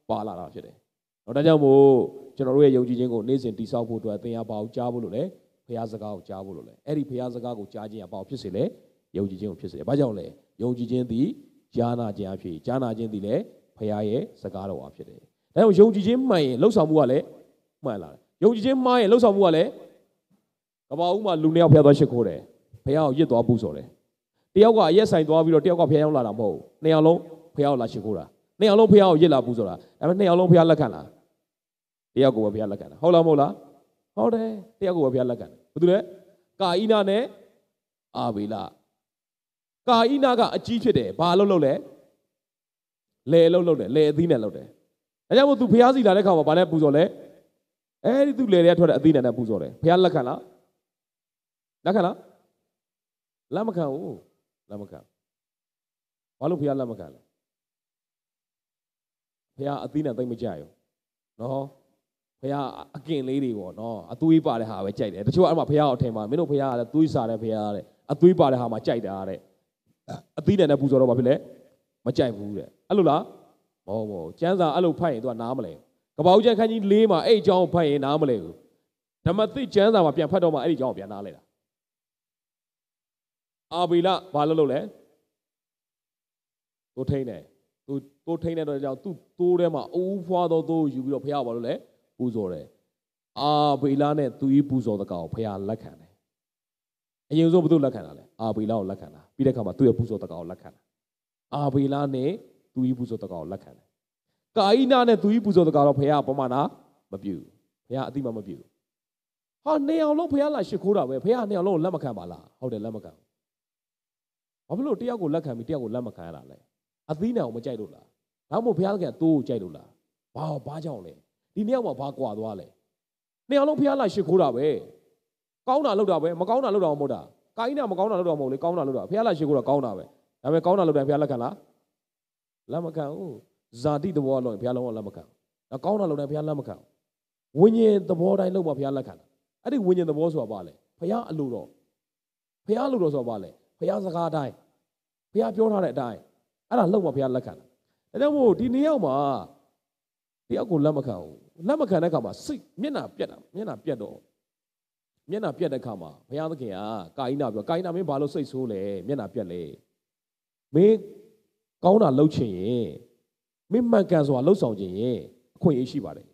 ပါလာတာဖြစ်တယ်။ဒါကြောင့်မို့ကျွန်တော်တို့ရဲ့ယုံကြည်ခြင်းကိုနေ့စဉ်တည်ဆောက်ဖို့အတွက်သင်ရပါအောင်ကြားဖို့လို့လေဖခင်စကားကိုကြားဖို့လို့လေအဲ့ဒီဖခင်စကားကိုကြားခြင်းကဘာဖြစ်စေလဲယုံကြည်ခြင်းကိုဖြစ်စေတယ်။ဘာကြောင့်လဲယုံကြည်ခြင်းသည်ကြားနာခြင်းအဖြစ်ကြားနာခြင်းသည်လည်းဖခင်ရဲ့စကားတော်အဖြစ်တယ်။ဒါကြောင့်ယုံကြည်ခြင်းမှန်ရင်လှုပ်ဆောင်မှုကလည်းမှန်လာတယ်။ယုံကြည်ခြင်းမှားရင်လှုပ်ဆောင်မှုကလည်းကဘာဦးမှာလူနှစ်ယောက်ဖျက်သွားရှစ်ခိုးတယ်ဖခင်ကိုရစ်သွားပူဇော်တယ်။တယောက်ကအရက်ဆိုင်သွားပြီးတော့တယောက်ကဖခင်ရောက်လာတာမဟုတ်ဘူး။နှစ်ယောက်လုံးဖခင်ကိုလာရှစ်ခိုးတာနှစ်ယောက်လုံးဖခင်ကိုရစ်လာပူဇော်တာဒါပေမဲ့နှစ်ယောက်လုံးဖခင်လက်ခံလားတယောက်ကိုပဲဖခင်လက်ခံတာဟုတ်လားမဟုတ်လားဟုတ်တယ်တယောက်ကိုပဲဖခင်လက်ခံတယ်ဘာလို့လဲကာဣနာနဲ့အာဗေလကာဣနာကအကြီးဖြစ်တယ်ဘာလို့လုပ်လဲလေလုပ်လုပ်တယ်လေအသီးနဲ့လုပ်တယ်ဒါကြောင့်မို့သူဖခင်စီလာတဲ့ခါမှာဘာနဲ့ပူဇော်လဲအဲဒီသူလေတွေကထွက်တဲ့အသီးနဲ့ပူဇော်တယ်ဖခင်လက်ခံလားလက်ခံလားလက်မခံဘူးလက်မခံဘာလို့ဖခင်လက်မခံလဲဖခင်အသီးနဲ့သိမ့်မကြရောနော်ဖခင်အကင်လေးတွေပေါ့နော်အသွေးပါတဲ့ဟာပဲကြိုက်တယ်တချို့အဲ့မှာဖခင်ကိုထင်ပါမင်းတို့ဖခင်ကလည်းသွေးစားတဲ့ဖခင်တဲ့အသွေးပါတဲ့ဟာမှာကြိုက်တာတဲ့အသီးနဲ့ပူဇော်တော့ဘာဖြစ်လဲမကြိုက်ဘူးတဲ့အဲ့လိုလားမဟုတ်ဘူးကျမ်းစာအဲ့လိုဖတ်ရင်သူကနားမလဲကပ္ပဦးကျမ်းခန်းကြီး၄မှာအဲ့အကြောင်းကိုဖတ်ရင်နားမလဲဘူးဓမ္မသစ်ကျမ်းစာမှာပြန်ဖတ်တော့မှအဲ့ဒီအကြောင်းကိုပြန်နားလဲတာအာဗေလဘာလို့လုပ်လဲသူထိန်းတယ်သူသူထိန်းတဲ့တော့ကြောင့်သူ့တိုးထဲမှာအူးဖွာသောသိုးယူပြီးတော့ဖခင်ဘာလို့လဲပူဇော်တယ်အာဗေလနဲ့သူဤပူဇော်တဲ့ကောင်ဖခင်လက်ခံတယ်အရင်ဆုံးဘယ်သူလက်ခံတာလဲအာဗေလကိုလက်ခံတာပြီးတဲ့အခါမှာသူ့ရဲ့ပူဇော်တဲ့ကောင်ကိုလက်ခံတာအာဗေလနဲ့သူဤပူဇော်တဲ့ကောင်ကိုလက်ခံတယ်ကာဣနာနဲ့သူဤပူဇော်တဲ့ကောင်တော့ဖခင်ပမာဏမပြုဘူးဖခင်အတိမမပြုဘူးဟာနေအောင်လုံးဖခင်လာရှ िख ိုးတာပဲဖခင်နေအောင်လုံးလက်မခံပါလားဟုတ်တယ်လက်မခံဘာဖြစ်လို့တယောက်ကိုလက်ခံပြီးတယောက်ကိုလက်မခံရတာလဲအသီးနဲ့အောင်မကြိုက်လို့လားဒါမှမဟုတ်ဘုရားကတိုးကိုကြိုက်လို့လားဘာဘာကြောင့်လဲဒီနှစ်ယောက်မှာဘာကွာသွားလဲနှစ်ယောက်လုံးဘုရားလာရှ िख ိုးတာပဲကောင်းတာလုပ်တာပဲမကောင်းတာလုပ်တာမဟုတ်တာကာကြီးနဲ့မကောင်းတာလုပ်တာမဟုတ်လေကောင်းတာလုပ်တာဘုရားလာရှ िख ိုးတာကောင်းတာပဲဒါပေမဲ့ကောင်းတာလုပ်တယ်ဘုရားလက်ခံလားလက်မခံဘူးဇာတိသဘောလုံးဘုရားလုံးဝလက်မခံဘူးကောင်းတာလုပ်တယ်ဘုရားလက်မခံဝိညာဉ်သဘောတိုင်းလုံးမှာဘုရားလက်ခံတာအဲ့ဒီဝိညာဉ်သဘောဆိုတာဘာလဲဘုရားအလိုတော်ဘုရားအလိုတော်ဆိုတာဘာလဲဘုရားစကားအတိုင်းဘုရားပြောထားတဲ့အတိုင်းအဲ့ဒါလုံးမှာဘုရားလက်ခံတာဒါကြောင့်မို့ဒီနေ့ရောက်မှာတယောက်ကိုလက်မခံဘူးလက်မခံတဲ့အခါမှာစိတ်မျက်နှာပြတ်တာမျက်နှာပြတ်တော့မျက်နှာပြတ်တဲ့အခါမှာဘုရားသခင်ကကာဣနာပြောကာဣနာမင်းဘာလို့စိတ်ဆိုးလဲမျက်နှာပြတ်လဲမင်းကောင်းတာလုပ်ချင်ရင်မင်းမှန်ကန်စွာလှုပ်ဆောင်ချင်ရင်အခွင့်အရေးရှိပါတယ်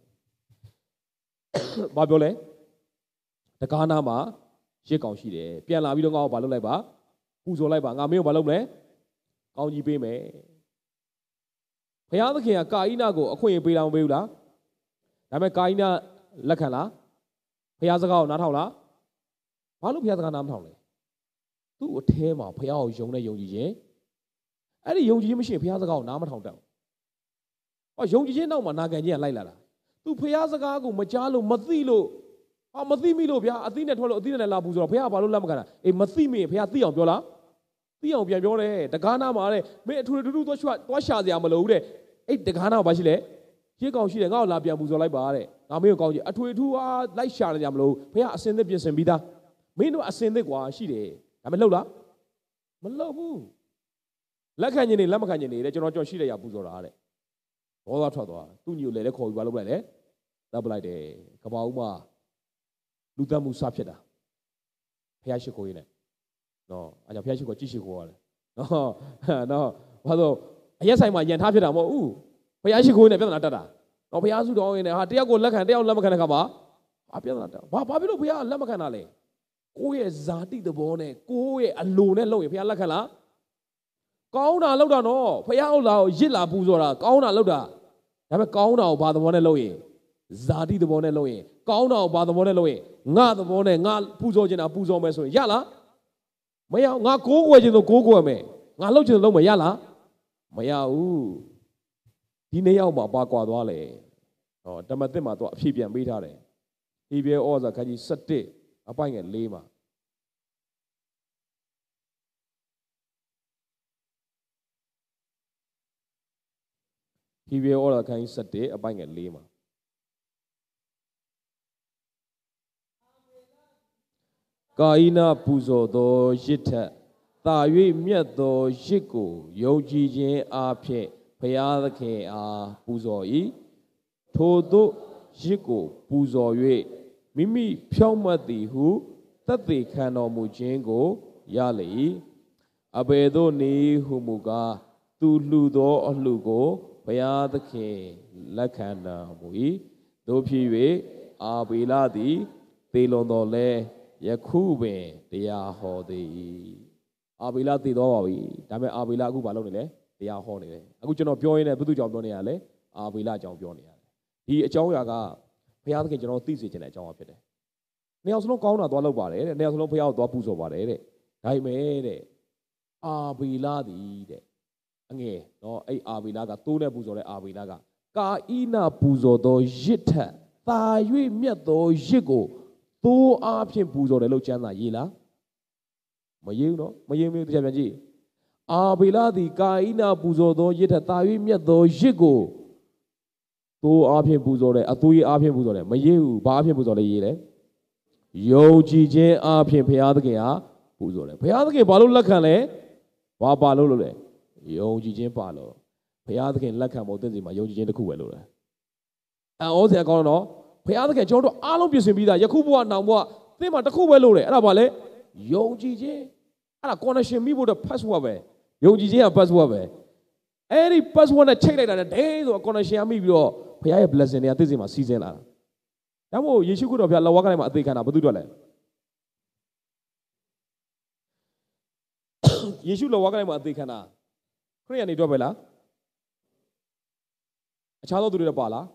ဘာပြောလဲတကားနာမှာရစ်ကောင်ရှိတယ်ပြန်လာပြီးတော့ငါ့ကိုဘာလုပ်လိုက်ပါပူဇော်လိုက်ပါငါမင်းကိုဘာလုပ်မလဲကောင်းကြီးပေးမယ်ဘုရားသခင်ကကာဣနာကိုအခွင့်အရေးပေးတာမပေးဘူးလားဒါပေမဲ့ကာဣနာလက်ခံလားဘုရားစကားကိုနားထောင်လားဘာလို့ဘုရားစကားနားမထောင်လဲသူ့အထဲမှာဘုရားကိုယုံနဲ့ယုံကြည်ခြင်းအဲ့ဒီယုံကြည်ခြင်းမရှိရင်ဘုရားစကားကိုနားမထောင်တတ်ဘူးဟောယုံကြည်ခြင်းနောက်မှာနာခံခြင်းကလိုက်လာတာသူဘုရားစကားကိုမကြားလို့မသိလို့ဟာမသိမိလို့ဗျာအသီးနဲ့ထွက်လို့အသီးနဲ့လာပူဆိုတော့ဘုရားကဘာလို့လက်မခံတာအေးမသိမိရင်ဘုရားသိအောင်ပြောလားသိအောင်ပြန်ပြောတယ်တကားနာမှာတဲ့မင်းအထူးထူးသွားရှာသွားရှာစရာမလိုဘူးတဲ့အဲ့တကားနာမှာဘာရှိလဲရစ်ကောင်ရှိတယ်ငါ့ကိုလာပြန်ပူဇော်လိုက်ပါတဲ့ငါမင်းကိုကောင်းကြီးအထွေထူးအားလိုက်ရှာနေကြမလို့ဘုရားအစင်သစ်ပြင်ဆင်ပြီးသားမင်းတို့အစင်သစ်ကွာရှိတယ်ဒါပေမဲ့လှုပ်လားမလှုပ်ဘူးလက်ခံခြင်းနေလက်မခံခြင်းနေတဲ့ကျွန်တော်ကြော်ရှိတဲ့ရပူဇော်တာတဲ့ဘောသွားထွက်သွားသူ့ညီကိုလည်းခေါ်ပြီးပါလုပ်လိုက်လေတပ်ပလိုက်တယ်ကဘာဦးမှာလူသက်မှုစဖြစ်တာဘုရားရှိခိုးရင်းနဲ့နော်အဲကြောင့်ဘုရားရှိခိုးကြည့်ရှိခိုးရတယ်နော်နော်ဘာလို့အရက်ဆိုင်မှာယဉ်ထားဖြစ်တာမဟုတ်ဘူးဘုရားရှိခိုးရင်းနဲ့ပြဿနာတက်တာနော်ဘုရားစုတော်ရင်းနဲ့ဟာတယောက်ကိုလက်ခံတယောက်လက်မခံတဲ့ခါမှာဘာပြဿနာတက်ဘာဘာဖြစ်လို့ဘုရားလက်မခံတာလဲကိုယ့်ရဲ့ဇာတိသဘောနဲ့ကိုယ့်ရဲ့အလိုနဲ့လုပ်ရင်ဘုရားလက်ခံလားကောင်းတာလုပ်တာနော်ဘုရားဟုတ်လားရစ်လာပူဇော်တာကောင်းတာလုပ်တာဒါပေမဲ့ကောင်းတာကိုဘာသဘောနဲ့လုပ်ရင်ဇာတိသဘောနဲ့လုပ်ရင်ကောင်းတာကိုဘာသဘောနဲ့လုပ်ရင်ငါသဘောနဲ့ငါပူဇော်ခြင်းတာပူဇော်မယ်ဆိုရင်ရလားမရငါကိုးကွယ်ခြင်းဆိုကိုးကွယ်မယ်ငါလှုပ်ခြင်းလုပ်မယ်ရလားမရဘူးဒီနေ့ရောက်မှာပါကွာသွားလေဟောဓမ္မသစ်မှာတော့အဖြစ်ပြန်ပေးထားတယ်ဟေဘဲဩဇာခန်းကြီး၁၁အပိုင်းငယ်၄မှာဟေဘဲဩဇာခန်းကြီး၁၁အပိုင်းငယ်၄မှာကာဣနာပူဇော်သောရစ်ထက်သာ၍မြတ်သောရစ်ကိုယုံကြည်ခြင်းအားဖြင့်ဖရာသခင်အားပူဇော်၏ထိုသို့ရစ်ကိုပူဇော်၍မိမိဖြောင့်မတ်သည်ဟုသက်သေခံတော်မူခြင်းကိုရလေ၏အဘယ်သို့နည်းဟုမူကားသူလှူသောအလှူကိုဘုရားသခင်လက်ခံတော်မူ၏တို့ဖြစ်၍အာဗေလသည်သေလွန်တော်လဲယခုပင်တရားဟောသေး၏အာဗေလသေတော်ပါပြီဒါပေမဲ့အာဗေလအခုဘာလုပ်နေလဲတရားဟောနေတယ်အခုကျွန်တော်ပြောရင်းနဲ့ဘုသူကြောင့်ပြောနေရလဲအာဗေလကြောင့်ပြောနေရတယ်ဒီအကြောင်းအရာကဘုရားသခင်ကျွန်တော်သိစေခြင်းတဲ့အကြောင်းအဖြစ်တယ်နှစ်ယောက်စလုံးကောင်းတာသွားလုပ်ပါတယ်တဲ့နှစ်ယောက်စလုံးဘုရားကိုသွားပူဇော်ပါတယ်တဲ့ဒါပေမဲ့တဲ့အာဗေလသည်တဲ့အငယ်နော်အဲ့အာဗေလကတိုးနဲ့ပူဇော်တဲ့အာဗေလကကာဣနာပူဇော်သောရစ်ထက်သာ၍မြတ်သောရစ်ကိုသိုးအားဖြင့်ပူဇော်တယ်လို့ကျမ်းစာရေးလားမရေးဘူးနော်မရေးဘူးတရားပြန်ကြည့်အာဗေလသည်ကာဣနာပူဇော်သောရစ်ထက်သာ၍မြတ်သောရစ်ကိုသိုးအားဖြင့်ပူဇော်တယ်အသွေးအားဖြင့်ပူဇော်တယ်မရေးဘူးဘာအားဖြင့်ပူဇော်လဲရေးတယ်ယုံကြည်ခြင်းအားဖြင့်ဘုရားသခင်ဟာပူဇော်တယ်ဘုရားသခင်ဘာလို့လက်ခံလဲဘာပါလို့လို့လဲယုံကြည်ခြင်းပါလို့ဘုရားသခင်လက်ခံဖို့သင်စီမှာယုံကြည်ခြင်းတစ်ခုပဲလို့လဲအံ့ဩစရာကောင်းတော့ဘုရားသခင်ကျွန်တော်တို့အားလုံးပြင်ဆင်ပြီးသားယခုဘဝနောင်ဘဝသင်မှာတစ်ခုပဲလို့တယ်အဲ့ဒါဘာလဲယုံကြည်ခြင်းအဲ့ဒါ connection မိဖို့တော့ password ပဲယုံကြည်ခြင်းက password ပဲအဲ့ဒီ password နဲ့ချိန်လိုက်တာနဲ့ဒဲဆို connection မိပြီးတော့ဘုရားရဲ့ blessing တွေကသင်စီမှာစီးစင်းလာတာဒါမို့ယေရှုခရစ်တော်ဘုရားလက်ဝါးကလေးမှာအသေးခံတာဘာလို့တွေ့လဲယေရှုလက်ဝါးကလေးမှာအသေးခံတာခရစ်ယာန်တွေတော့ပဲလားအခြားသောသူတွေတော့ပါလား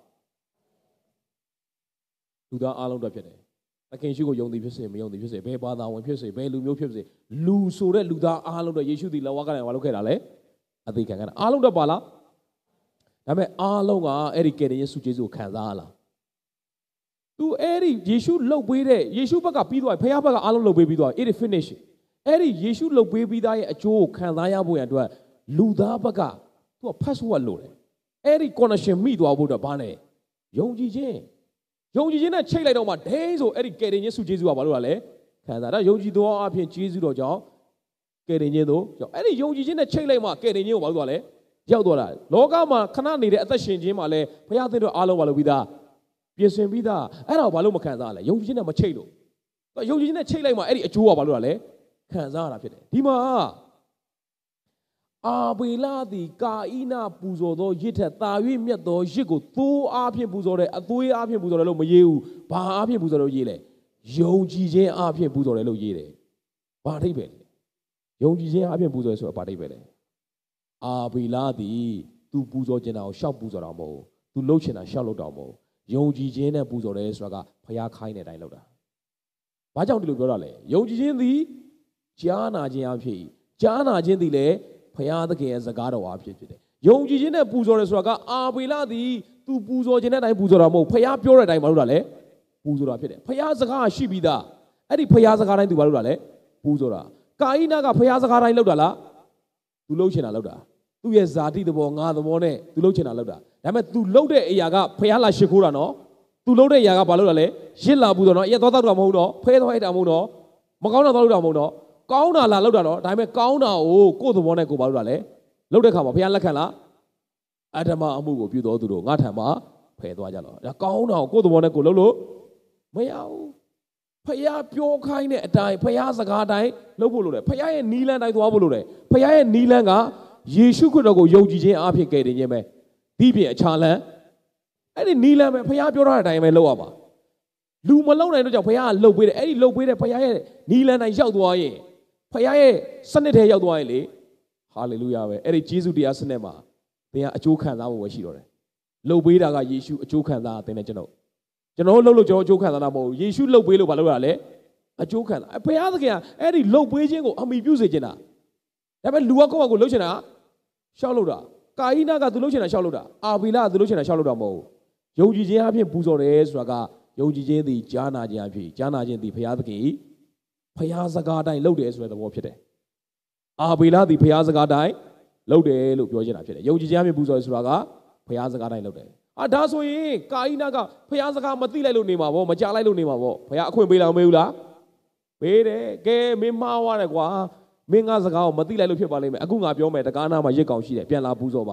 လူသားအားလုံးတော့ဖြစ်တယ်သခင်ယေရှုကိုယုံသည်ဖြစ်စေမယုံသည်ဖြစ်စေဘယ်ဘာသာဝင်ဖြစ်စေဘယ်လူမျိုးဖြစ်စေလူဆိုတဲ့လူသားအားလုံးတော့ယေရှုသည်လက်ဝါးကလေးမှာလုပ်ခဲ့တာလေအသေးခံခဲ့တာအားလုံးတော့ပါလားဒါပေမဲ့အားလုံးကအဲ့ဒီကယ်တင်ယေရှုကျေးဇူးကိုခံစားရလားသူအဲ့ဒီယေရှုလှုပ်ပေးတဲ့ယေရှုဘက်ကပြီးသွားပြီဖခင်ဘက်ကအားလုံးလှုပ်ပေးပြီးသွား it is finish အဲ့ဒီယေရှုလှုပ်ပေးပြီးသားရဲ့အကျိုးကိုခံစားရဖို့ရန်အတွက်လူသားဘက်ကသူက password လို့တယ်အဲ့ဒီ connection မိသွားဖို့တော့ဘာလဲယုံကြည်ခြင်းယုံကြည်ခြင်းနဲ့ချိတ်လိုက်တော့မှဒိန်းဆိုအဲ့ဒီကယ်တင်ယေရှုကျေးဇူးကဘာလို့လဲခံစားတာယုံကြည်သောအဖြစ်ကျေးဇူးတော်ကြောင့်ကယ်တင်ခြင်းတို့အဲ့ဒီယုံကြည်ခြင်းနဲ့ချိတ်လိုက်မှကယ်တင်ခြင်းကိုဘာလို့လဲရောက်သွားတာလောကမှာခဏနေတဲ့အသက်ရှင်ခြင်းမှာလဲဘုရားသခင်တို့အားလုံးဘာလို့ပြီးသားပြင်ဆင်ပြီးသားအဲ့ဒါဘာလို့မခံစားလဲယုံကြည်ခြင်းနဲ့မချိတ်လို့ယုံကြည်ခြင်းနဲ့ချိတ်လိုက်မှအဲ့ဒီအကျိုးကဘာလို့လဲခံစားရတာဖြစ်တယ်ဒီမှာအာဗေလသည်ကာဣနာပူဇော်သောရစ်ထက်သာ၍မြတ်သောရစ်ကိုသိုးအားဖြင့်ပူဇော်တယ်အသွေးအားဖြင့်ပူဇော်တယ်လို့မရေးဘူးဘာအားဖြင့်ပူဇော်လို့ရေးလဲယုံကြည်ခြင်းအားဖြင့်ပူဇော်တယ်လို့ရေးတယ်ဘာအဓိပ္ပာယ်လဲယုံကြည်ခြင်းအားဖြင့်ပူဇော်တယ်ဆိုတာဘာအဓိပ္ပာယ်လဲအာဗေလသည်သူပူဇော်ခြင်းတာကိုရှောက်ပူဇော်တာမဟုတ်ဘူးသူလှုပ်ချင်တာရှောက်လုပ်တာမဟုတ်ယုံကြည်ခြင်းနဲ့ပူဇော်တယ်ဆိုတာကဘုရားခိုင်းတဲ့အတိုင်းလုပ်တာဘာကြောင့်ဒီလိုပြောတာလဲယုံကြည်ခြင်းသည်ကြားနာခြင်းအဖြစ်ကြားနာခြင်းသည်လည်းဘုရားသခင်ရဲ့စကားတော်အဖြစ်ဖြစ်တယ်ယုံကြည်ခြင်းနဲ့ပူဇော်တယ်ဆိုတာကအာဗေလသည်သူပူဇော်ခြင်းတဲ့အတိုင်းပူဇော်တာမဟုတ်ဘုရားပြောတဲ့အတိုင်းမလုပ်တာလေပူဇော်တာဖြစ်တယ်ဘုရားစကားရှိပြီးသားအဲ့ဒီဘုရားစကားတိုင်းသူဘာလုပ်တာလဲပူဇော်တာကာဣနာကဘုရားစကားတိုင်းလုပ်တာလားသူလှုပ်ချင်တာလုပ်တာသူ့ရဲ့ဇာတိသဘောငါသဘောနဲ့သူလှုပ်ချင်တာလုပ်တာဒါပေမဲ့သူလှုပ်တဲ့အရာကဘုရားလာရှိခိုးတာနော်သူလှုပ်တဲ့အရာကဘာလုပ်တာလဲရစ်လာပူဇော်နော်အဲ့သွားတော့တာမဟုတ်တော့ဖဲသွားလိုက်တာမဟုတ်တော့မကောင်းတာသွားလို့တာမဟုတ်တော့ကောင်းတာလားလှုပ်တာနော်ဒါပေမဲ့ကောင်းတာကိုကိုယ့်သဘောနဲ့ကိုယ်ဘာလုပ်တာလဲလှုပ်တဲ့ခါမှာဘုရားလက်ခံလားအတ္တမအမှုကိုပြုတော်သူတို့ငါထံမှာဖယ်သွားကြတော့ဒါကောင်းတာကိုကိုယ့်သဘောနဲ့ကိုယ်လှုပ်လို့မရဘူးဘုရားပြောခိုင်းတဲ့အတိုင်းဘုရားစကားအတိုင်းလှုပ်ဖို့လိုတယ်ဘုရားရဲ့နီးလန်းတိုင်းသွားဖို့လိုတယ်ဘုရားရဲ့နီးလန်းကယေရှုခရစ်တော်ကိုယုံကြည်ခြင်းအဖြစ်ကယ်တင်ခြင်းပဲဒီပြင်အခြားလမ်းအဲ့ဒီနီးလန်းပဲဘုရားပြောထားတဲ့အတိုင်းပဲလုပ်ရပါလူမလုံနိုင်တော့ကြောင့်ဘုရားကလှုပ်ပေးတယ်အဲ့ဒီလှုပ်ပေးတဲ့ဘုရားရဲ့နီးလန်းတိုင်းရောက်သွားရင်ဘုရားရဲ့စနစ်ထဲရောက်သွားရင်လေဟာလေလုယာပဲအဲ့ဒီဂျေဇုတရားစနစ်မှာသင်ကအကျိုးခံစားဖို့ပဲရှိတော့တယ်လှုပ်ပေးတာကယေရှုအကျိုးခံစားတဲ့ကျွန်တော်ကျွန်တော်လှုပ်လို့ကျွန်တော်အကျိုးခံစားတာမဟုတ်ဘူးယေရှုလှုပ်ပေးလို့ဘာလုပ်ရလဲအကျိုးခံစားဘုရားသခင်ကအဲ့ဒီလှုပ်ပေးခြင်းကိုအမိပြုစေချင်တာဒါပေမဲ့လူကကိုယ့်ဘာကိုလှုပ်ချင်တာရှောက်လို့တာကာဣနာကသူလှုပ်ချင်တာရှောက်လို့တာအာဗေလကသူလှုပ်ချင်တာရှောက်လို့တာမဟုတ်ဘူးယုံကြည်ခြင်းအဖြစ်ပူဇော်တယ်ဆိုတာကယုံကြည်ခြင်းသည်ကြားနာခြင်းအဖြစ်ကြားနာခြင်းသည်ဘုရားသခင်ဘုရားစကားတိုင်းလုပ်တယ်ဆိုတဲ့သဘောဖြစ်တယ်အာဗေလသည်ဘုရားစကားတိုင်းလုပ်တယ်လို့ပြောချင်တာဖြစ်တယ်ယုံကြည်ခြင်းအဖြစ်ပူဇော်ဆိုတာကဘုရားစကားတိုင်းလုပ်တယ်အာဒါဆိုရင်ကာဣနာကဘုရားစကားမသိလိုက်လို့နေမှာပေါ့မကြားလိုက်လို့နေမှာပေါ့ဘုရားအခွင့်ပေးလောက်မေးဘူးလားပေးတယ်ကဲမင်းမှားသွားတယ်ကွာမင်းငါစကားကိုမသိလိုက်လို့ဖြစ်ပါလိမ့်မယ်အခုငါပြောမယ်တကားနာမှာရစ်ကောင်ရှိတယ်ပြန်လာပူဇော်ပါ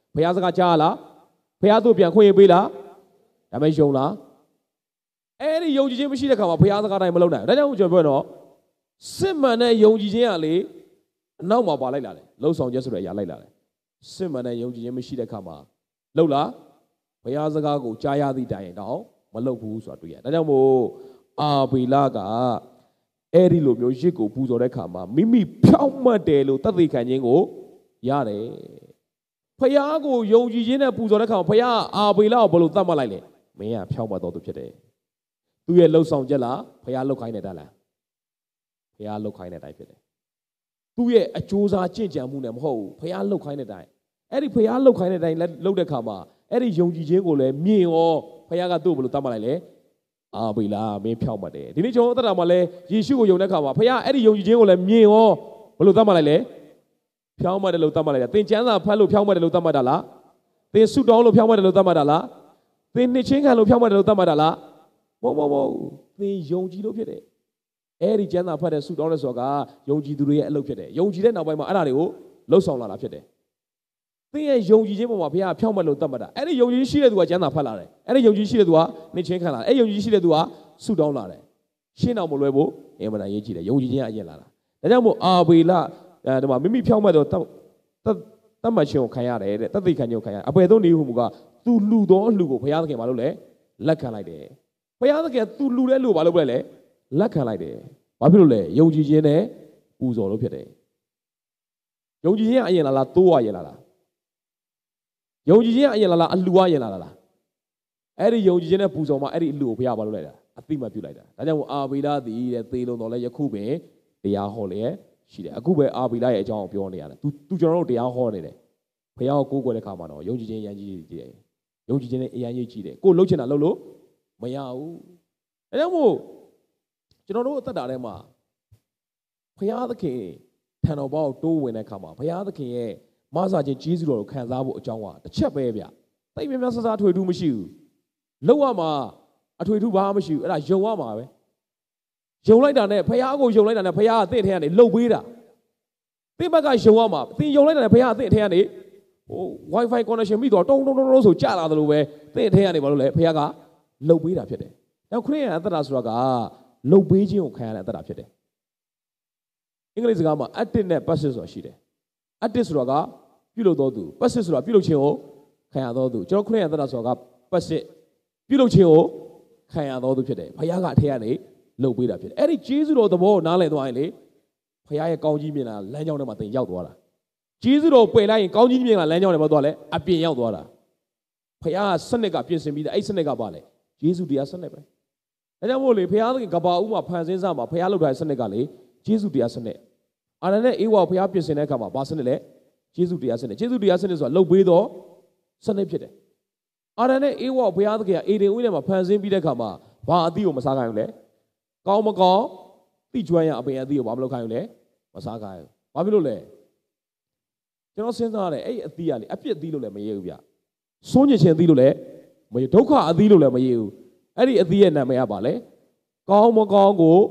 ဘုရားစကားကြားလားဘုရားသူ့ပြန်ခွင့်ရပေးလားဒါမဲ့ယုံလားအဲ့ဒီယုံကြည်ခြင်းမရှိတဲ့ခါမှာဘုရားစကားတိုင်းမလုပ်နိုင်ဘူးဒါကြောင့်ကျွန်တော်ပြောတော့စစ်မှန်တဲ့ယုံကြည်ခြင်းကလေအနောက်မှာပါလိုက်လာတယ်လှုပ်ဆောင်ချက်ဆိုတဲ့အရာလိုက်လာတယ်စစ်မှန်တဲ့ယုံကြည်ခြင်းမရှိတဲ့ခါမှာလှုပ်လားဘုရားစကားကိုကြားရသည့်တိုင်တော့မလှုပ်ဘူးဆိုတာတွေ့ရတယ်ဒါကြောင့်မို့အာဘီလကအဲ့ဒီလိုမျိုးရစ်ကိုပူဇော်တဲ့ခါမှာမိမိဖြောင့်မတ်တယ်လို့တသက်ခံခြင်းကိုရတယ်ဖယားကိုယုံကြည်ခြင်းနဲ့ပူဇော်တဲ့ခါမှာဖယားအာဘီလကိုဘယ်လိုသတ်မှတ်လိုက်လဲမင်းကဖြောင့်မတ်တော်သူဖြစ်တယ်သူရဲ့လှုပ်ဆောင်ချက်လားဖယားလှုပ်ခိုင်းတဲ့တိုင်လားဖယားလှုပ်ခိုင်းတဲ့တိုင်ဖြစ်တယ်သူ့ရဲ့အကျိုးစားကြင့်ကြံမှုနဲ့မဟုတ်ဘူးဖယားလှုပ်ခိုင်းတဲ့တိုင်အဲ့ဒီဖယားလှုပ်ခိုင်းတဲ့တိုင်လှုပ်တဲ့ခါမှာအဲ့ဒီယုံကြည်ခြင်းကိုလည်းမြင်ရောဖယားကသူ့ကိုဘယ်လိုသတ်မှတ်လိုက်လဲအာဘီလာမင်းဖြောင့်မတ်တယ်ဒီနေ့ကျွန်တော်အသက်တာမှာလဲယေရှုကိုယုံတဲ့ခါမှာဖယားအဲ့ဒီယုံကြည်ခြင်းကိုလည်းမြင်ရောဘယ်လိုသတ်မှတ်လိုက်လဲဖြောင့်မတ်တယ်လို့သတ်မှတ်လိုက်တယ်သင်ကျမ်းစာဖတ်လို့ဖြောင့်မတ်တယ်လို့သတ်မှတ်တာလားသင်ဆုတောင်းလို့ဖြောင့်မတ်တယ်လို့သတ်မှတ်တာလားသင်နှစ်ချင်းခံလို့ဖြောင့်မတ်တယ်လို့သတ်မှတ်တာလားမဟုတ်မဟုတ်သင်ယုံကြည်လို့ဖြစ်တယ်အဲ့ဒီကျမ်းစာဖတ်တဲ့ဆုတောင်းတဲ့ဆိုတာကယုံကြည်သူတွေရဲ့အလုပ်ဖြစ်တယ်ယုံကြည်တဲ့နောက်ပိုင်းမှာအဲ့ဒါတွေကိုလှုပ်ဆောင်လာတာဖြစ်တယ်သင်ရဲ့ယုံကြည်ခြင်းပေါ်မှာဘုရားဖြောင့်မတ်လို့သတ်မှတ်တာအဲ့ဒီယုံကြည်ရှိတဲ့သူကကျမ်းစာဖတ်လာတယ်အဲ့ဒီယုံကြည်ရှိတဲ့သူကနှစ်ချင်းခံလာတယ်အဲ့ယုံကြည်ရှိတဲ့သူကဆုတောင်းလာတယ်ရှင်းအောင်မလွဲဖို့အင်မတန်ရေးကြည့်တယ်ယုံကြည်ခြင်းအရင်လာတာဒါကြောင့်မို့အာဘီလဒီမှာမိမိဖြောင့်မတ်တော့တတ်မှတ်ခြင်းကိုခံရတယ်တဲ့တသက်ခံခြင်းကိုခံရတယ်အပေသုံးနေဟုမူကသူလူတော်လူကိုဘုရားသခင်မလုပ်လဲလက်ခံလိုက်တယ်ဘုရားသခင်သူလူတဲ့လူဘာလုပ်လဲလဲလက်ခံလိုက်တယ်ဘာဖြစ်လို့လဲယုံကြည်ခြင်းနဲ့ပူဇော်လို့ဖြစ်တယ်ယုံကြည်ခြင်းအရင်လာလားတိုးရရင်လာလားယုံကြည်ခြင်းအရင်လာလားအလှူရရင်လာလားအဲ့ဒီယုံကြည်ခြင်းနဲ့ပူဇော်မှအဲ့ဒီအလှူကိုဘုရားဘာလုပ်လိုက်တာအတိမတ်ပြုလိုက်တာဒါကြောင့်အာဘီလသည်တဲ့သေလုံးတော်လဲယခုပင်တရားဟောလျက်ရှိတယ်အခုပဲအာဘီလရဲ့အကြောင်းကိုပြောနေရတယ်သူသူကျွန်တော်တို့တရားဟောနေတယ်ဘုရားကိုကိုးကွယ်တဲ့ခါမှာတော့ယုံကြည်ခြင်းအရင်ကြီးကြည့်တယ်ယုံကြည်ခြင်းနဲ့အရင်ကြီးကြည့်တယ်ကိုလှုပ်ချင်တာလှုပ်လို့မရဘူးဒါကြောင့်မို့ကျွန်တော်တို့အသက်တာထဲမှာဘုရားသခင်ထံတော်ဘောက်တိုးဝင်တဲ့ခါမှာဘုရားသခင်ရဲ့မဆာခြင်းကြီးစုတော်ကိုခံစားဖို့အကြောင်းကတစ်ချက်ပဲဗျတိတ်မြတ်ဆဆထွေထူးမရှိဘူးလှုပ်ရမှာအထွေထူးဘာမှမရှိဘူးအဲ့ဒါယုံရမှာပဲယုံလိုက်တာနဲ့ဘုရားကိုယုံလိုက်တာနဲ့ဘုရားကသင့်ထဲကနေလှုပ်ပေးတာသင့်ဘက်ကယုံရမှာသင်ယုံလိုက်တာနဲ့ဘုရားကသင့်ထဲကနေဟို wifi connection မိတော့တုံးတုံးတုံးတုံးဆိုကြာလာတယ်လို့ပဲသင့်ထဲကနေဘာလို့လဲဘုရားကလှုပ်ပေးတာဖြစ်တယ်နောက်ခရစ်ယာန်အသက်တာဆိုတာကလှုပ်ပေးခြင်းကိုခံရတဲ့အသက်တာဖြစ်တယ်အင်္ဂလိပ်စကားမှာ active နဲ့ passive ဆိုတာရှိတယ် active ဆိုတာကပြုလုပ်တော်သူ passive ဆိုတာပြုလုပ်ခြင်းကိုခံရတော်သူကျွန်တော်ခရစ်ယာန်အသက်တာဆိုတာက passive ပြုလုပ်ခြင်းကိုခံရတော်သူဖြစ်တယ်ဘုရားကအထက်ကနေလှုပ်ပေးတာဖြစ်တယ်အဲ့ဒီဂျေဇုတော်သဘောကိုနားလည်သွားရင်လေဘုရားရဲ့ကောင်းကြီးမြင်တာလမ်းကြောင်းထဲမှာသင်ရောက်သွားတာဂျေဇုတော်ပယ်လိုက်ရင်ကောင်းကြီးမြင်တာလမ်းကြောင်းထဲမှာသွားလဲအပြင်ရောက်သွားတာဘုရားစနစ်ကပြင်ဆင်ပြီးတဲ့အဲ့စနစ်ကပါလေဂျေဇုတရားစနစ်ပဲဒါကြောင့်မို့လေဘုရားသခင်ကဘာဦးမှာဖန်ဆင်းစားမှာဘုရားလုပ်ထားတဲ့စနစ်ကလေဂျေဇုတရားစနစ်အာရနဲ့အေဝါဘုရားပြင်ဆင်တဲ့အခါမှာဘာစနစ်လဲဂျေဇုတရားစနစ်ဂျေဇုတရားစနစ်ဆိုတာလှုပ်ပေးသောစနစ်ဖြစ်တယ်အာရနဲ့အေဝါဘုရားသခင်ကအေဒင်ဦးထဲမှာဖန်ဆင်းပြီးတဲ့အခါမှာဘာအသီးကိုမစားခိုင်းဘူးလေကောင်းမကောင်းသိကျွမ်းရအပင်အသီးကိုဘာမလုပ်ခိုင်းဘူးလဲမစားခိုင်းဘူးဘာဖြစ်လို့လဲကျွန်တော်စဉ်းစားရတယ်အဲ့အသီးကလေအပြစ်အသီးလို့လည်းမရဘူးဗျစိုးညစ်ခြင်းအသီးလို့လည်းမရဒုက္ခအသီးလို့လည်းမရဘူးအဲ့ဒီအသီးရဲ့နာမည်ကပါလေကောင်းမကောင်းကို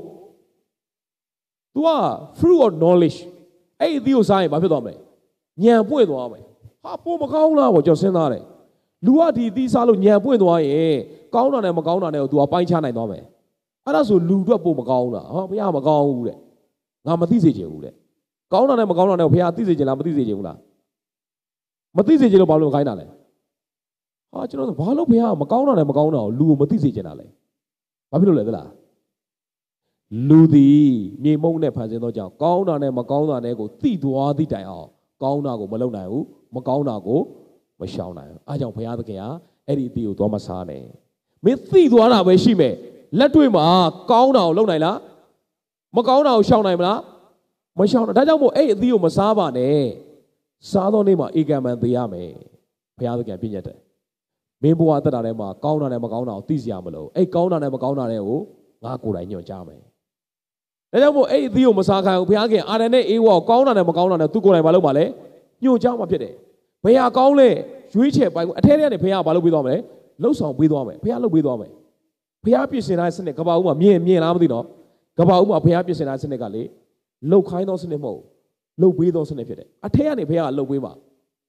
तू က fruit of knowledge အဲ့ဒီအသီးကိုစားရင်ဘာဖြစ်သွားမလဲဉာဏ်ပွင့်သွားမယ်ဟာပိုမကောင်းလားပေါ့ကျွန်တော်စဉ်းစားတယ်လူကဒီအသီးစားလို့ဉာဏ်ပွင့်သွားရင်ကောင်းတာနဲ့မကောင်းတာနဲ့ကို तू ကပိုင်းခြားနိုင်သွားမယ်အဲ့ဒါဆိုလူအတွက်ပိုမကောင်းတာဟာဘုရားမကောင်းဘူးတဲ့ငါမသိစေချင်ဘူးတဲ့ကောင်းတာနဲ့မကောင်းတာနဲ့ဘုရားသိစေချင်လားမသိစေချင်ဘူးလားမသိစေချင်လို့ဘာလို့ခိုင်းတာလဲဟာကျွန်တော်ဘာလို့ဘုရားမကောင်းတာနဲ့မကောင်းတာကိုလူကိုမသိစေချင်တာလဲဘာဖြစ်လို့လဲသလားလူသည်မြေမုံနဲ့ဖန်ဆင်းသောကြောင့်ကောင်းတာနဲ့မကောင်းတာနဲ့ကိုသိသွားသည့်တိုင်အောင်ကောင်းတာကိုမလုပ်နိုင်ဘူးမကောင်းတာကိုမရှောင်နိုင်ဘူးအားကြောင့်ဘုရားသခင်ကအဲ့ဒီအသီးကိုသွားမစားနဲ့မင်းသိသွားတာပဲရှိမယ်လက်တွေ့မှာကောင်းတာကိုလုပ်နိုင်လားမကောင်းတာကိုရှောင်နိုင်မလားမရှောင်တော့ဒါကြောင့်မို့အဲ့အသီးကိုမစားပါနဲ့စားသောနေ့မှာဧကံမန်သေးရမယ်ဘုရားသခင်ပြည့်ညတ်တယ်မင်းဘဝအသက်တာထဲမှာကောင်းတာနဲ့မကောင်းတာကိုသိစရာမလိုအဲ့ကောင်းတာနဲ့မကောင်းတာတွေကိုငါကိုယ်တိုင်ညွှန်ကြားမယ်ဒါကြောင့်မို့အဲ့အသီးကိုမစားခိုင်းဘူးဘုရားခင်အာရနဲ့အေးဝါကိုကောင်းတာနဲ့မကောင်းတာနဲ့သူကိုယ်တိုင်မလုပ်ပါလေညွှန်ကြားမှဖြစ်တယ်ဘယ်ဟာကောင်းလဲရွေးချယ်ပိုင်အထဲထဲကနေဘုရားကဘာလုပ်ပေးသွားမလဲလှုပ်ဆောင်ပေးသွားမယ်ဘုရားလုပ်ပေးသွားမယ်ဘုရားပြင်ဆင်ထားတဲ့စနစ်ကဘာဦးမှာမြင်မြင်လားမသိတော့ကဘာဦးမှာဘုရားပြင်ဆင်ထားတဲ့စနစ်ကလေလှုပ်ခိုင်းသောစနစ်မဟုတ်လှုပ်ပေးသောစနစ်ဖြစ်တယ်အထက်ကနေဘုရားကလှုပ်ပေးပါ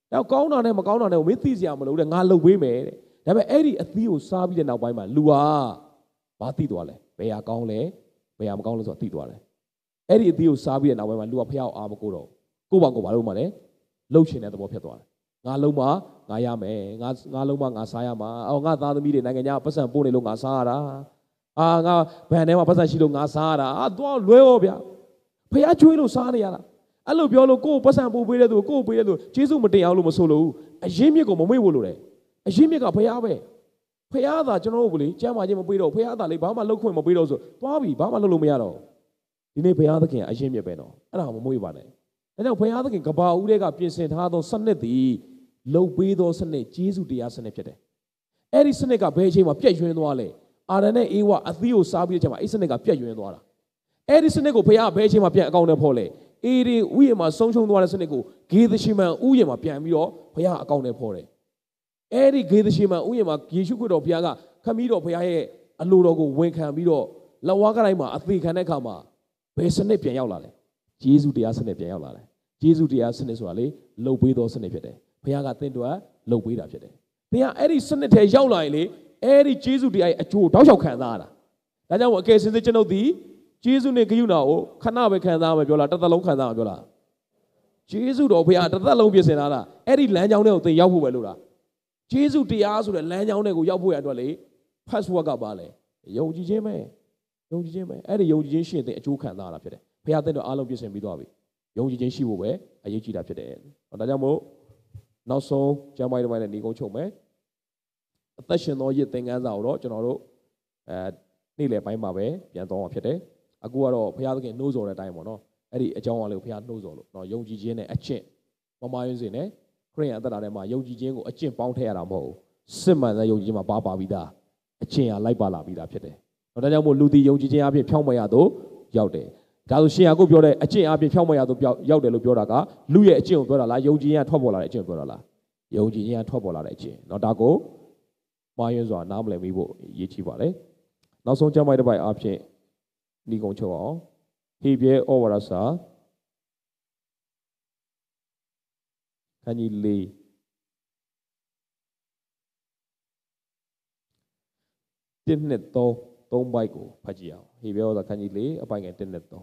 နောက်ကောင်းတာနဲ့မကောင်းတာနဲ့ကိုမင်းသိစရာမလိုတဲ့ငါလှုပ်ပေးမယ်တဲ့ဒါပေမဲ့အဲ့ဒီအသီးကိုစားပြီးတဲ့နောက်ပိုင်းမှာလူဟာဘာသိသွားလဲဘယ်ဟာကောင်းလဲဘယ်ဟာမကောင်းလဲဆိုတော့သိသွားတယ်အဲ့ဒီအသီးကိုစားပြီးတဲ့နောက်ပိုင်းမှာလူကဖះကိုအားမကိုတော့ကိုယ့်ဘာကိုယ်ဘာလို့မှလဲလှုပ်ရှင်တဲ့သဘောဖြစ်သွားတယ်ငါလုံးမငါရမယ်ငါငါလုံးမငါစားရမှာအော်ငါသားသမီးတွေနိုင်ငံခြားပတ်စံပို့နေလို့ငါစားရတာအာငါဘန်ထဲမှာပတ်စံရှိလို့ငါစားရတာအာသွားလွဲရောဗျာဖះကျွေးလို့စားနေရတာအဲ့လိုပြောလို့ကိုယ်ပတ်စံပို့ပေးတဲ့သူကိုယ်ပေးတဲ့သူကျေးဇူးမတင်အောင်လို့မဆိုလို့အရင်မြစ်ကိုမမေ့ဖို့လိုတယ်အရင်မြစ်ကဖះပဲဖះသာကျွန်တော်တို့ကလေကျမ်းမာခြင်းမပေးတော့ဖះသာလေဘာမှလှုပ်ခွင့်မပေးတော့ဆိုသွားပြီဘာမှလှုပ်လို့မရတော့ဒီနေ့ဘုရားသခင်အရင်မြစ်ပဲနော်အဲ့ဒါမမွေးပါနဲ့ဒါကြောင့်ဘုရားသခင်ကဘာဦးတွေကပြင်ဆင်ထားသောစနစ်သည်လှုပ်ပေးသောစနစ်ကျေးဇူးတရားစနစ်ဖြစ်တယ်အဲ့ဒီစနစ်ကဘယ်အချိန်မှာပြည့်ရွှင်သွားလဲအာရန်နဲ့အေဝါအသီးကိုစားပြီးတဲ့အချိန်မှာအဲ့စနစ်ကပြည့်ရွှင်သွားတာအဲ့ဒီစနစ်ကိုဘုရားဘယ်အချိန်မှာပြန်အကောင့်နဲ့ဖော်လဲအေဒီဥယျာဉ်မှာဆုံးရှုံးသွားတဲ့စနစ်ကိုဂေသရှိမန်ဥယျာဉ်မှာပြန်ပြီးတော့ဘုရားအကောင့်နဲ့ဖော်တယ်အဲ့ဒီဂေသရှိမန်ဥယျာဉ်မှာယေရှုခရစ်တော်ဘုရားကခမည်းတော်ဘုရားရဲ့အလိုတော်ကိုဝန်ခံပြီးတော့လက်ဝါးကတိုင်းမှာအသေးခံတဲ့အခါမှာဘယ်စနစ်ပြန်ရောက်လာလဲယေရှုတရားစနစ်ပြန်ရောက်လာတယ်ယေရှုတရားစနစ်ဆိုတာလေလှုပ်ပေးသောစနစ်ဖြစ်တယ်ဘုရားကသင်တို့ကလှုပ်ပေးတာဖြစ်တယ်သင်ကအဲ့ဒီစနစ်ထဲရောက်လာရင်လေအဲ့ဒီယေရှုတရားရဲ့အကျိုးတောက်လျှောက်ခံစားရတာဒါကြောင့်အကယ်စင်စစ်ကျွန်ုပ်ဒီယေရှုနဲ့ဂရုဏာကိုခဏပဲခံစားရမယ်ပြောလားတစ်သက်လုံးခံစားရမယ်ပြောလားယေရှုတော်ဘုရားတစ်သက်လုံးပြင်ဆင်လာတာအဲ့ဒီလမ်းကြောင်းတွေကိုသင်ရောက်ဖို့ပဲလို့လားယေရှုတရားဆိုတဲ့လမ်းကြောင်းတွေကိုရောက်ဖို့ရအတွက်လေ password ကပါလေယုံကြည်ခြင်းပဲယုံကြည်ခြင်းပဲအဲ့ဒီယုံကြည်ခြင်းရှိရင်အကျိုးခံစားရတာဖြစ်တယ်ဘုရားသင်တို့အားလုံးပြင်ဆင်ပြီးသွားပြီယုံကြည်ခြင်းရှိဖို့ပဲအရေးကြီးတာဖြစ်တယ်ဒါကြောင့်မို့နောက်ဆုံးကျမ်းပိုင်းတစ်ပိုင်းနဲ့ညီကုန်းချုပ်မယ်အသက်ရှင်သောရစ်သင်ခန်းစာကိုတော့ကျွန်တော်တို့အဲနေ့လယ်ပိုင်းမှာပဲပြန်သွားမှာဖြစ်တယ်အခုကတော့ဘုရားသခင်နှိုးဆော်တဲ့အတိုင်းပေါ့နော်အဲ့ဒီအကြောင်းအရာလေးကိုဘုရားနှိုးဆော်လို့နော်ယုံကြည်ခြင်းနဲ့အကျင့်မမာယွန်းစင်နဲ့ခရစ်ယာန်အသက်တာထဲမှာယုံကြည်ခြင်းကိုအကျင့်ပေါင်းထည့်ရတာမဟုတ်ဘူးစစ်မှန်တဲ့ယုံကြည်ခြင်းမှာပါပါပြီးသားအကျင့်ဟာလိုက်ပါလာပြီးသားဖြစ်တယ်ဒါကြောင့်မို့လူသည်ယုံကြည်ခြင်းအပြင်ဖြောင့်မတ်ရသို့ရောက်တယ်ဒါဆိုရှင်ယာကုပ်ပြောတဲ့အကျင့်အပြင်ဖြောင့်မတ်ရသို့ရောက်တယ်လို့ပြောတာကလူရဲ့အကျင့်ကိုပြောတာလားယုံကြည်ခြင်းကထွက်ပေါ်လာတဲ့အကျင့်ကိုပြောတာလားယုံကြည်ခြင်းကထွက်ပေါ်လာတဲ့အကျင့်เนาะဒါကိုမှားယွင်းစွာနားမလည်မိဖို့ရည်ချပါလေနောက်ဆုံးကျမ်းပိုက်တစ်ပိုက်အပြင်ဒီကုံချုပ်အောင်ဟေဘရဲဩဝါဒစာခန်းကြီးလေးတစ်နှစ်သုံးသုံးပိုက်ကိုဖတ်ကြည့်အောင်ဟေဘရဲဩဝါဒခန်းကြီးလေးအပိုင်ငယ်တစ်နှစ်သုံး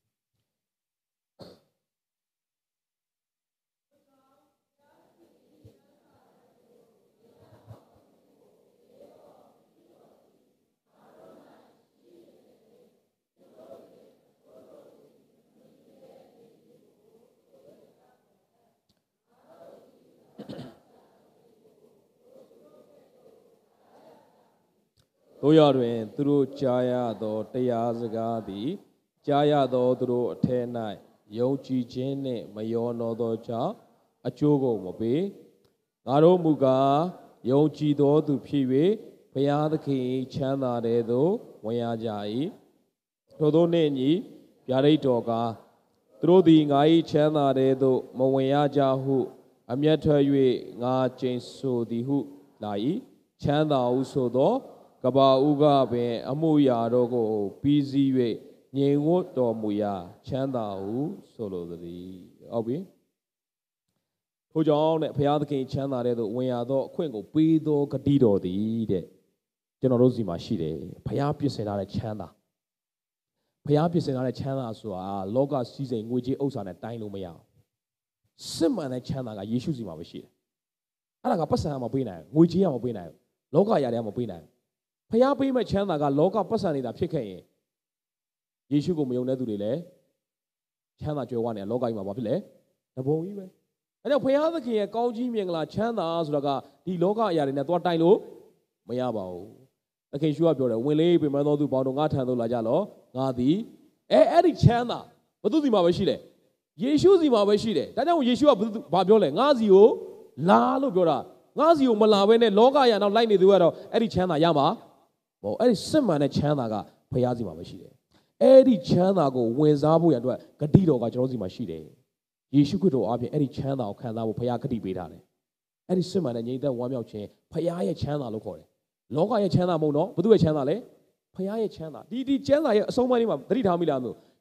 တို့ရတွင်သူတို့ကြားရသောတရားစကားသည်ကြားရသောသူတို့အထက်၌ယုံကြည်ခြင်းနှင့်မယောနောသောကြောင့်အကျိုးကိုမပေးငါတို့မူကားယုံကြည်သောသူဖြစ်၍ဘုရားသခင်ချမ်းသာတဲ့သို့ဝင်ရကြ၏ထို့သောနှင့်ညီဗျာဒိတ်တော်ကသူတို့သည်ငါ၏ချမ်းသာတဲ့သို့မဝင်ရကြဟုအမျက်ထွက်၍ငါကျိန်ဆိုသည်ဟုလာ၏ချမ်းသာဟုဆိုသောကဘာဥကပင်အမှုရာတို့ကိုပြီးစီး၍ငြိမ်ဝတ်တော်မူရာချမ်းသာဟုဆိုလိုသည်ဟုတ်ပြီထို့ကြောင့်နဲ့ဘုရားသခင်ချမ်းသာတဲ့သို့ဝင်ရသောအခွင့်ကိုပေးသောဂတိတော်သည်တဲ့ကျွန်တော်တို့စီမှာရှိတယ်ဘုရားပြည့်စင်ထားတဲ့ချမ်းသာဘုရားပြည့်စင်ထားတဲ့ချမ်းသာဆိုတာလောကစည်းစိမ်ငွေကြေးဥစ္စာနဲ့တိုင်းလို့မရအောင်စစ်မှန်တဲ့ချမ်းသာကယေရှုစီမှာပဲရှိတယ်အဲ့ဒါကပတ်စံမပေးနိုင်ငွေကြေးမပေးနိုင်လောကအရာတွေမပေးနိုင်ဖျားပေးမဲ့ချမ်းသာကလောကပတ်စံနေတာဖြစ်ခဲ့ရင်ယေရှုကိုမယုံတဲ့သူတွေလည်းချမ်းသာကြွယ်ဝနေလောကကြီးမှာဘာဖြစ်လဲတပုံကြီးပဲအဲကြောင့်ဖျားသခင်ရဲ့ကောင်းကြီးမြင်္ဂလာချမ်းသာဆိုတာကဒီလောကအရာတွေနဲ့သွားတိုင်းလို့မရပါဘူးသခင်ရှုကပြောတယ်ဝင်လေးပြင်မသောသူပေါင်းတို့ငါထံသို့လာကြလောငါသည်အဲအဲ့ဒီချမ်းသာဘသူစီမှာပဲရှိတယ်ယေရှုစီမှာပဲရှိတယ်ဒါကြောင့်ယေရှုကဘာပြောလဲငါစီကိုလာလို့ပြောတာငါစီကိုမလာဘဲနဲ့လောကရာနောက်လိုက်နေသူကတော့အဲ့ဒီချမ်းသာရမှာဟောအဲ့ဒီစစ်မှန်တဲ့ချမ်းသာကဖျားစီမှာပဲရှိတယ်အဲ့ဒီချမ်းသာကိုဝင်စားဖို့ရအတွက်ဂတိတော်ကကျွန်တော်စီမှာရှိတယ်ယေရှုခရစ်တော်အားဖြင့်အဲ့ဒီချမ်းသာကိုခံစားဖို့ဖျားဂတိပေးထားတယ်အဲ့ဒီစစ်မှန်တဲ့ငြိမ်သက်ဝမ်းမြောက်ခြင်းဖျားရဲ့ချမ်းသာလို့ခေါ်တယ်လောကရဲ့ချမ်းသာမဟုတ်တော့ဘုသူရဲ့ချမ်းသာလဲဖျားရဲ့ချမ်းသာဒီဒီချမ်းသာရဲ့အဆုံးပိုင်းလေးမှာသတိထားမိလားမလို့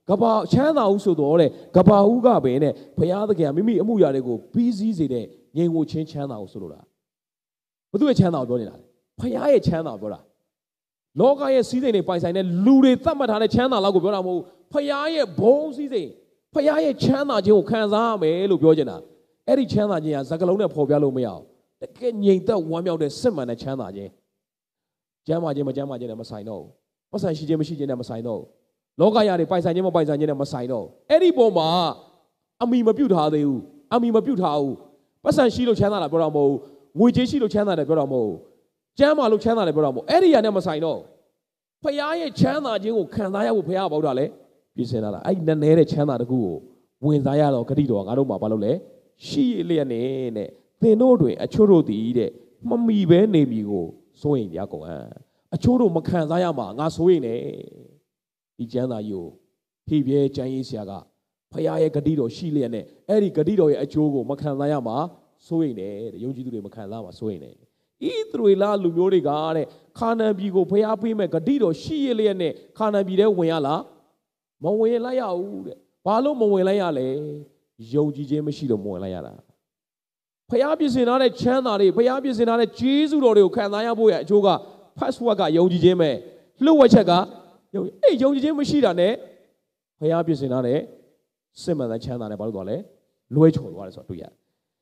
ကဘာချမ်းသာဦးဆိုတော့တဲ့ကဘာဦးကပဲနဲ့ဘုရားသခင်မိမိအမှုရာတွေကိုပြီးစည်းစေတဲ့ငြိမ်ဝှက်ခြင်းချမ်းသာကိုဆိုလိုတာဘုသူ့ရဲ့ချမ်းသာကိုပြောနေတာလေဘုရားရဲ့ချမ်းသာကိုပြောတာလောကရဲ့စည်းစိမ်တွေပိုင်ဆိုင်တဲ့လူတွေသတ်မှတ်ထားတဲ့ချမ်းသာလောက်ကိုပြောတာမဟုတ်ဘုရားရဲ့ဘုံစည်းစိမ်ဘုရားရဲ့ချမ်းသာခြင်းကိုခံစားရမယ်လို့ပြောချင်တာအဲ့ဒီချမ်းသာခြင်းဟာစကားလုံးနဲ့ဖော်ပြလို့မရအောင်တကယ်ငြိမ်သက်ဝမ်းမြောက်တဲ့စစ်မှန်တဲ့ချမ်းသာခြင်းကျမ်းမာခြင်းမကျမ်းမာခြင်းနဲ့မဆိုင်တော့ဘူးပတ်စံရှိခြင်းမရှိခြင်းနဲ့မဆိုင်တော့ဘူးလောကရတွေပိုင်ဆိုင်ခြင်းမပိုင်ဆိုင်ခြင်းနဲ့မဆိုင်တော့အဲ့ဒီပုံမှာအမိမပြုတ်ထားသေးဘူးအမိမပြုတ်ထားဘူးပတ်စံရှိလို့ချမ်းသာတာပြောတာမဟုတ်ဘူးငွေကြေးရှိလို့ချမ်းသာတယ်ပြောတာမဟုတ်ဘူးကျမ်းမာလို့ချမ်းသာတယ်ပြောတာမဟုတ်အဲ့ဒီရနဲ့မဆိုင်တော့ဖခင်ရဲ့ချမ်းသာခြင်းကိုခံစားရဖို့ဖခင်ကပေါ့တာလေပြင်ဆင်လာတာအဲ့ဒီနည်းနည်းတဲ့ချမ်းသာတကူကိုဝင်စားရတော့ဂတိတော်ငါတို့မှာဘာလို့လဲရှိရလျက်နဲ့တဲ့သင်တို့တွင်အချို့တို့သည်တဲ့မမီပဲနေပြီကိုစိုးရင်ကြကုန်အံအချို့တို့မခံစားရမှာငါစိုးရင်နဲ့ဒီကျမ်းစာကြီးကိုဖိပြဲကျမ်းရေးဆရာကဖခင်ရဲ့ဂတိတော်ရှိလျက်နဲ့အဲ့ဒီဂတိတော်ရဲ့အကျိုးကိုမခံစားရမှာစိုးရင်နဲ့တဲ့ယုံကြည်သူတွေမခံစားမှာစိုးရင်နဲ့ဣသရေလလူမျိုးတွေကတဲ့ခါနာန်ပြည်ကိုဖျားပေးမဲ့ဂတိတော်ရှိရလျက်နဲ့ခါနာန်ပြည်ထဲဝင်ရလားမဝင်လိုက်ရဘူးတဲ့ဘာလို့မဝင်လိုက်ရလဲယုံကြည်ခြင်းမရှိလို့မဝင်လိုက်ရတာဖျားပြည့်စင်ထားတဲ့ချမ်းသာတွေဖျားပြည့်စင်ထားတဲ့ဂျေဇုတော်တွေကိုခံစားရဖို့ရဲ့အကျိုးက password ကယုံကြည်ခြင်းပဲလှုပ်ဝက်ချက်ကယုံအေးယုံကြည်ခြင်းမရှိတာနဲ့ဖျားပြည့်စင်ထားတဲ့စစ်မှန်တဲ့ချမ်းသာတွေဘာလို့သွားလဲလွဲချော်သွားတယ်ဆိုတော့တွေ့ရတယ်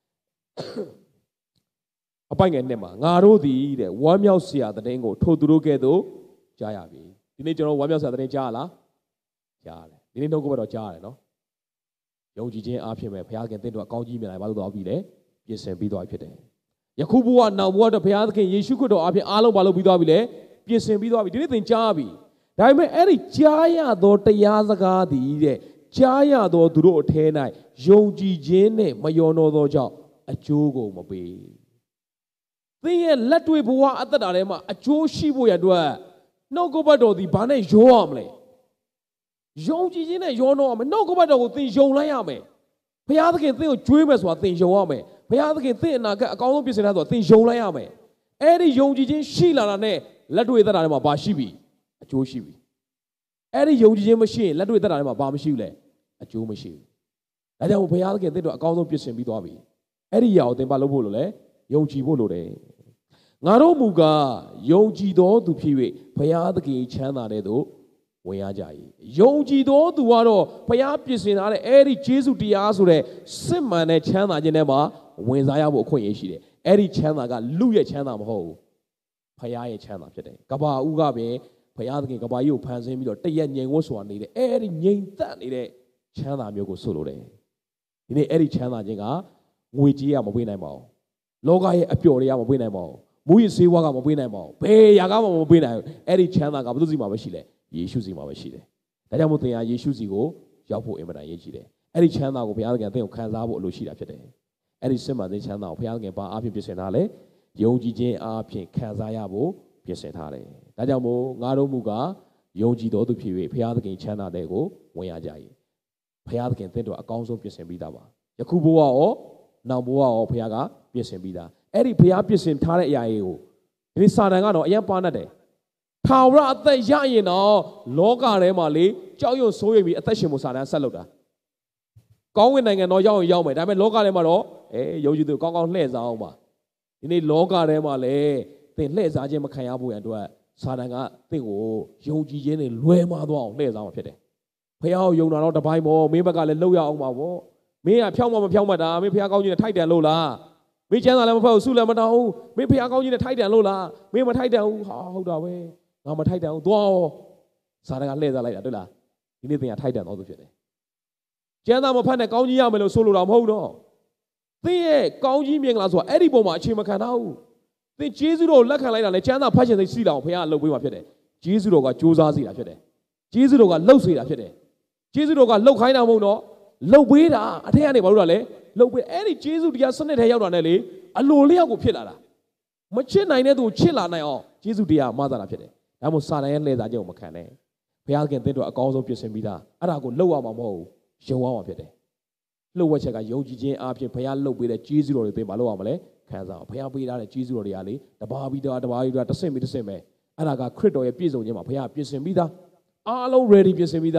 အပိုင်ငယ်နဲ့မှာငါတို့သည်တဲ့ဝမ်းမြောက်စရာသတင်းကိုထိုသူတို့ကဲ့သို့ကြားရပြီဒီနေ့ကျွန်တော်ဝမ်းမြောက်စရာသတင်းကြားရလားကြားရတယ်ဒီနေ့နှုတ်ကပတ်တော်ကြားရတယ်နော်ယုံကြည်ခြင်းအားဖြင့်ပဲဘုရားသခင်တင့်တော်အကောင်းကြီးမြင်လာဘာလို့သွားပြီလဲပြင်ဆင်ပြီးသွားပြီဖြစ်တယ်ယခုဘဝနောက်ဘဝတော့ဘုရားသခင်ယေရှုခရစ်တော်အားဖြင့်အားလုံးဘာလို့ပြီးသွားပြီလဲပြင်ဆင်ပြီးသွားပြီဒီနေ့သင်ကြားပြီဒါပေမဲ့အဲ့ဒီကြားရသောတရားစကားသည်တဲ့ကြားရသောသူတို့အထဲ၌ယုံကြည်ခြင်းနဲ့မယောနောသောကြောင့်အကျိုးကိုမပေးသင်ရဲ့လက်တွေ့ဘဝအသက်တာထဲမှာအကျိုးရှိဖို့ရအတွက်နှုတ်ကပတ်တော်ဒီဘာနဲ့ရောရမလဲယုံကြည်ခြင်းနဲ့ရောနှောရမယ်နှုတ်ကပတ်တော်ကိုသင်ယုံလိုက်ရမယ်ဘုရားသခင်သင်ကိုကြွေးမယ်ဆိုတာသင်ယုံရမယ်ဘုရားသခင်သင်အနာဂတ်အကောင်းဆုံးပြင်ဆင်ထားဆိုတာသင်ယုံလိုက်ရမယ်အဲ့ဒီယုံကြည်ခြင်းရှိလာတာနဲ့လက်တွေ့သက်တာထဲမှာဘာရှိပြီအကျိုးရှိပြီအဲ့ဒီယုံကြည်ခြင်းမရှိရင်လက်တွေ့သက်တာထဲမှာဘာမရှိဘူးလဲအကျိုးမရှိဘူးဒါကြောင့်ဘုရားသခင်သင်တို့အကောင်းဆုံးပြင်ဆင်ပြီးသွားပြီအဲ့ဒီຢာကိုသင်ဘာလုပ်ဖို့လို့လဲယုံကြည်ဖို့လို့တယ်ငါတို့မူကားယုံကြည်သောသူဖြစ်၍ဘုရားသခင်ချမ်းသာတဲ့သို့ဝင်ရကြ၏ယုံကြည်သောသူကတော့ဘုရားပြင်ဆင်ထားတဲ့အဲ့ဒီယေရှုတရားဆိုတဲ့စစ်မှန်တဲ့ချမ်းသာခြင်းထဲမှာဝင်စားရဖို့အခွင့်အရေးရှိတယ်အဲ့ဒီချမ်းသာကလူရဲ့ချမ်းသာမဟုတ်ဘူးဘုရားရဲ့ချမ်းသာဖြစ်တယ်ကဘာဦးကပင်ဘုရားသခင်ကဘာကြီးကိုဖန်ဆင်းပြီးတော့တရက်ငြိမ်ဝတ်စွာနေတဲ့အဲ့ဒီငြိမ်သက်နေတဲ့ချမ်းသာမျိုးကိုဆိုလိုတယ်ဒီနေ့အဲ့ဒီချမ်းသာခြင်းကငွေကြေးကမပေးနိုင်ပါဘူးလောကရဲ့အပျော်တွေကမပေးနိုင်ပါဘူးမူရစေဝါကမပေးနိုင်ပါဘူးဘယ်ရာကမှမပေးနိုင်ဘူးအဲ့ဒီချမ်းသာကဘုသူစီမှာပဲရှိလဲယေရှုစီမှာပဲရှိတယ်ဒါကြောင့်မို့သင်ဟာယေရှုစီကိုရောက်ဖို့အင်မတန်ရည်ကြီးတယ်အဲ့ဒီချမ်းသာကိုဘုရားသခင်သင်ကိုခံစားဖို့အလိုရှိတာဖြစ်တယ်အဲ့ဒီစစ်မှန်တဲ့ချမ်းသာကိုဘုရားသခင်ဘာအားဖြင့်ပြင်ဆင်ထားလဲယုံကြည်ခြင်းအားဖြင့်ခံစားရဖို့ပြင်ဆင်ထားတယ်ဒါကြောင့်မို့ငါတို့မူကယုံကြည်တော်သူဖြစ်၍ဘုရားသခင်ချမ်းသာတဲ့ကိုဝင်ရကြ၏ဘုရားသခင်သင်တို့အကောင်းဆုံးပြင်ဆင်ပြီးသားပါယခုဘဝရောနောက်ဘဝရောဘုရားကပြင်ဆင်ပြီးသားအဲ့ဒီဘုရားပြင်ဆင်ထားတဲ့အရာတွေကိုဒီစာတန်ကတော့အရင်ပါနေတယ်ထာဝရအသက်ရရင်တော့လောကထဲမှာလေကြောက်ရွံ့ဆိုးရိမ်ပြီးအသက်ရှင်ဖို့စာတန်ဆက်လုပ်တာကောင်းဝင်နိုင်ငံတော့ရောက်ရင်ရောက်မယ်ဒါပေမဲ့လောကထဲမှာတော့အဲယုံကြည်သူကောင်းကောင်းလှည့်စားအောင်ပါဒီနေ့လောကထဲမှာလေသင်လှည့်စားခြင်းမခံရဖို့ရန်အတွက်စာတန်ကသင်ကိုယုံကြည်ခြင်းနဲ့လွဲမှားသွားအောင်လှည့်စားမှာဖြစ်တယ်ဖះကိုယုံတာတော့တပိုင်းပေါ့မင်းဘက်ကလည်းလှုပ်ရအောင်ပါပေါ့မင်းကဖြောင်းမမဖြောင်းမတာမင်းဖះကောင်းကြီးနဲ့ထိုက်တန်လို့လားမင်းချမ်းသာလည်းမဖက်ဘူးဆုလည်းမတောင်းဘူးမင်းဖះကောင်းကြီးနဲ့ထိုက်တန်လို့လားမင်းမထိုက်တန်ဘူးဟာဟုတ်တာပဲငါမထိုက်တန်ဘူးသွားရောစာတန်ကလှည့်စားလိုက်တာတွေ့လားဒီနေ့သင်ကထိုက်တန်တော့သူဖြစ်တယ်ကျမ်းသာမဖတ်နဲ့ကောင်းကြီးရမယ်လို့ဆိုလိုတာမဟုတ်တော့သင်ရဲ့ကောင်းကြီးမြင်လာဆိုတာအဲ့ဒီပုံမှာအခြေမခံတော့ဘူးသင်ဂျေဇုတော်လက်ခံလိုက်တာလေကျမ်းသာဖတ်ခြင်းသိစီးလာအောင်ဖះကလှုပ်ပေးမှာဖြစ်တယ်ဂျေဇုတော်ကကြိုးစားစီတာဖြစ်တယ်ဂျေဇုတော်ကလှုပ်စေတာဖြစ်တယ်ဂျေဇုတော်ကလှုပ်ခိုင်းတာမဟုတ်တော့လှုပ်ပေးတာအထက်ကနေဘာလို့လဲလှုပ်ပေးအဲ့ဒီဂျေဇုတရားစနစ်ထဲရောက်တာနဲ့လေအလိုလျောက်ကိုဖြစ်လာတာမချစ်နိုင်တဲ့သူချစ်လာနိုင်အောင်ဂျေဇုတရားမဆတာဖြစ်တယ်ဒါမှမဟုတ်စာတန်ရဲ့လှည့်စားခြင်းကိုမခံနဲ့ဘုရားခင်သင်တို့အကောင်းဆုံးပြင်ဆင်ပြီးသားအဲ့ဒါကိုလှုပ်ရမှာမဟုတ်ဘူးယုံရမှာဖြစ်တယ်လှုပ်ဝက်ချက်ကယုံကြည်ခြင်းအပြင်ဘုရားလှုပ်ပေးတဲ့ဂျေဇုတော်တွေသင်မလုပ်ရမလဲခံစားအောင်ဘုရားပေးထားတဲ့ဂျေဇုတော်တွေကလေတပါးပြီးတပါးတပါးပြီးတဆင့်ပြီးတဆင့်ပဲအဲ့ဒါကခရစ်တော်ရဲ့ပြည့်စုံခြင်းမှာဘုရားပြင်ဆင်ပြီးသားအားလုံး ready ပြင်ဆင်ပြီးသား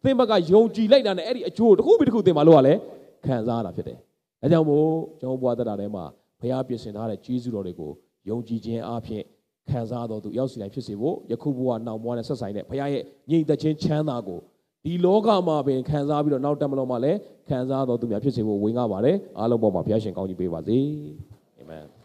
သင်ဘက်ကယုံကြည်လိုက်တာနဲ့အဲ့ဒီအကျိုးတစ်ခုပြီးတစ်ခုသင်မလို့ကလည်းခံစားရတာဖြစ်တယ်။ဒါကြောင့်မို့ကျွန်တော်ဘုရားတရားထဲမှာဘုရားပြင်ဆင်ထားတဲ့ကျေးဇူးတော်တွေကိုယုံကြည်ခြင်းအပြင်ခံစားတော်သူရောက်စီတိုင်းဖြစ်စေဖို့ယခုဘဝနောင်ဘဝနဲ့ဆက်ဆိုင်တဲ့ဘုရားရဲ့ညီသက်ချင်းချမ်းသာကိုဒီလောကမှာပင်ခံစားပြီးတော့နောက်တက်မလို့မှလည်းခံစားတော်သူများဖြစ်စေဖို့ဝင်ကားပါတယ်အားလုံးပေါ်မှာဘုရားရှင်ကောင်းကြီးပေးပါစေအာမင်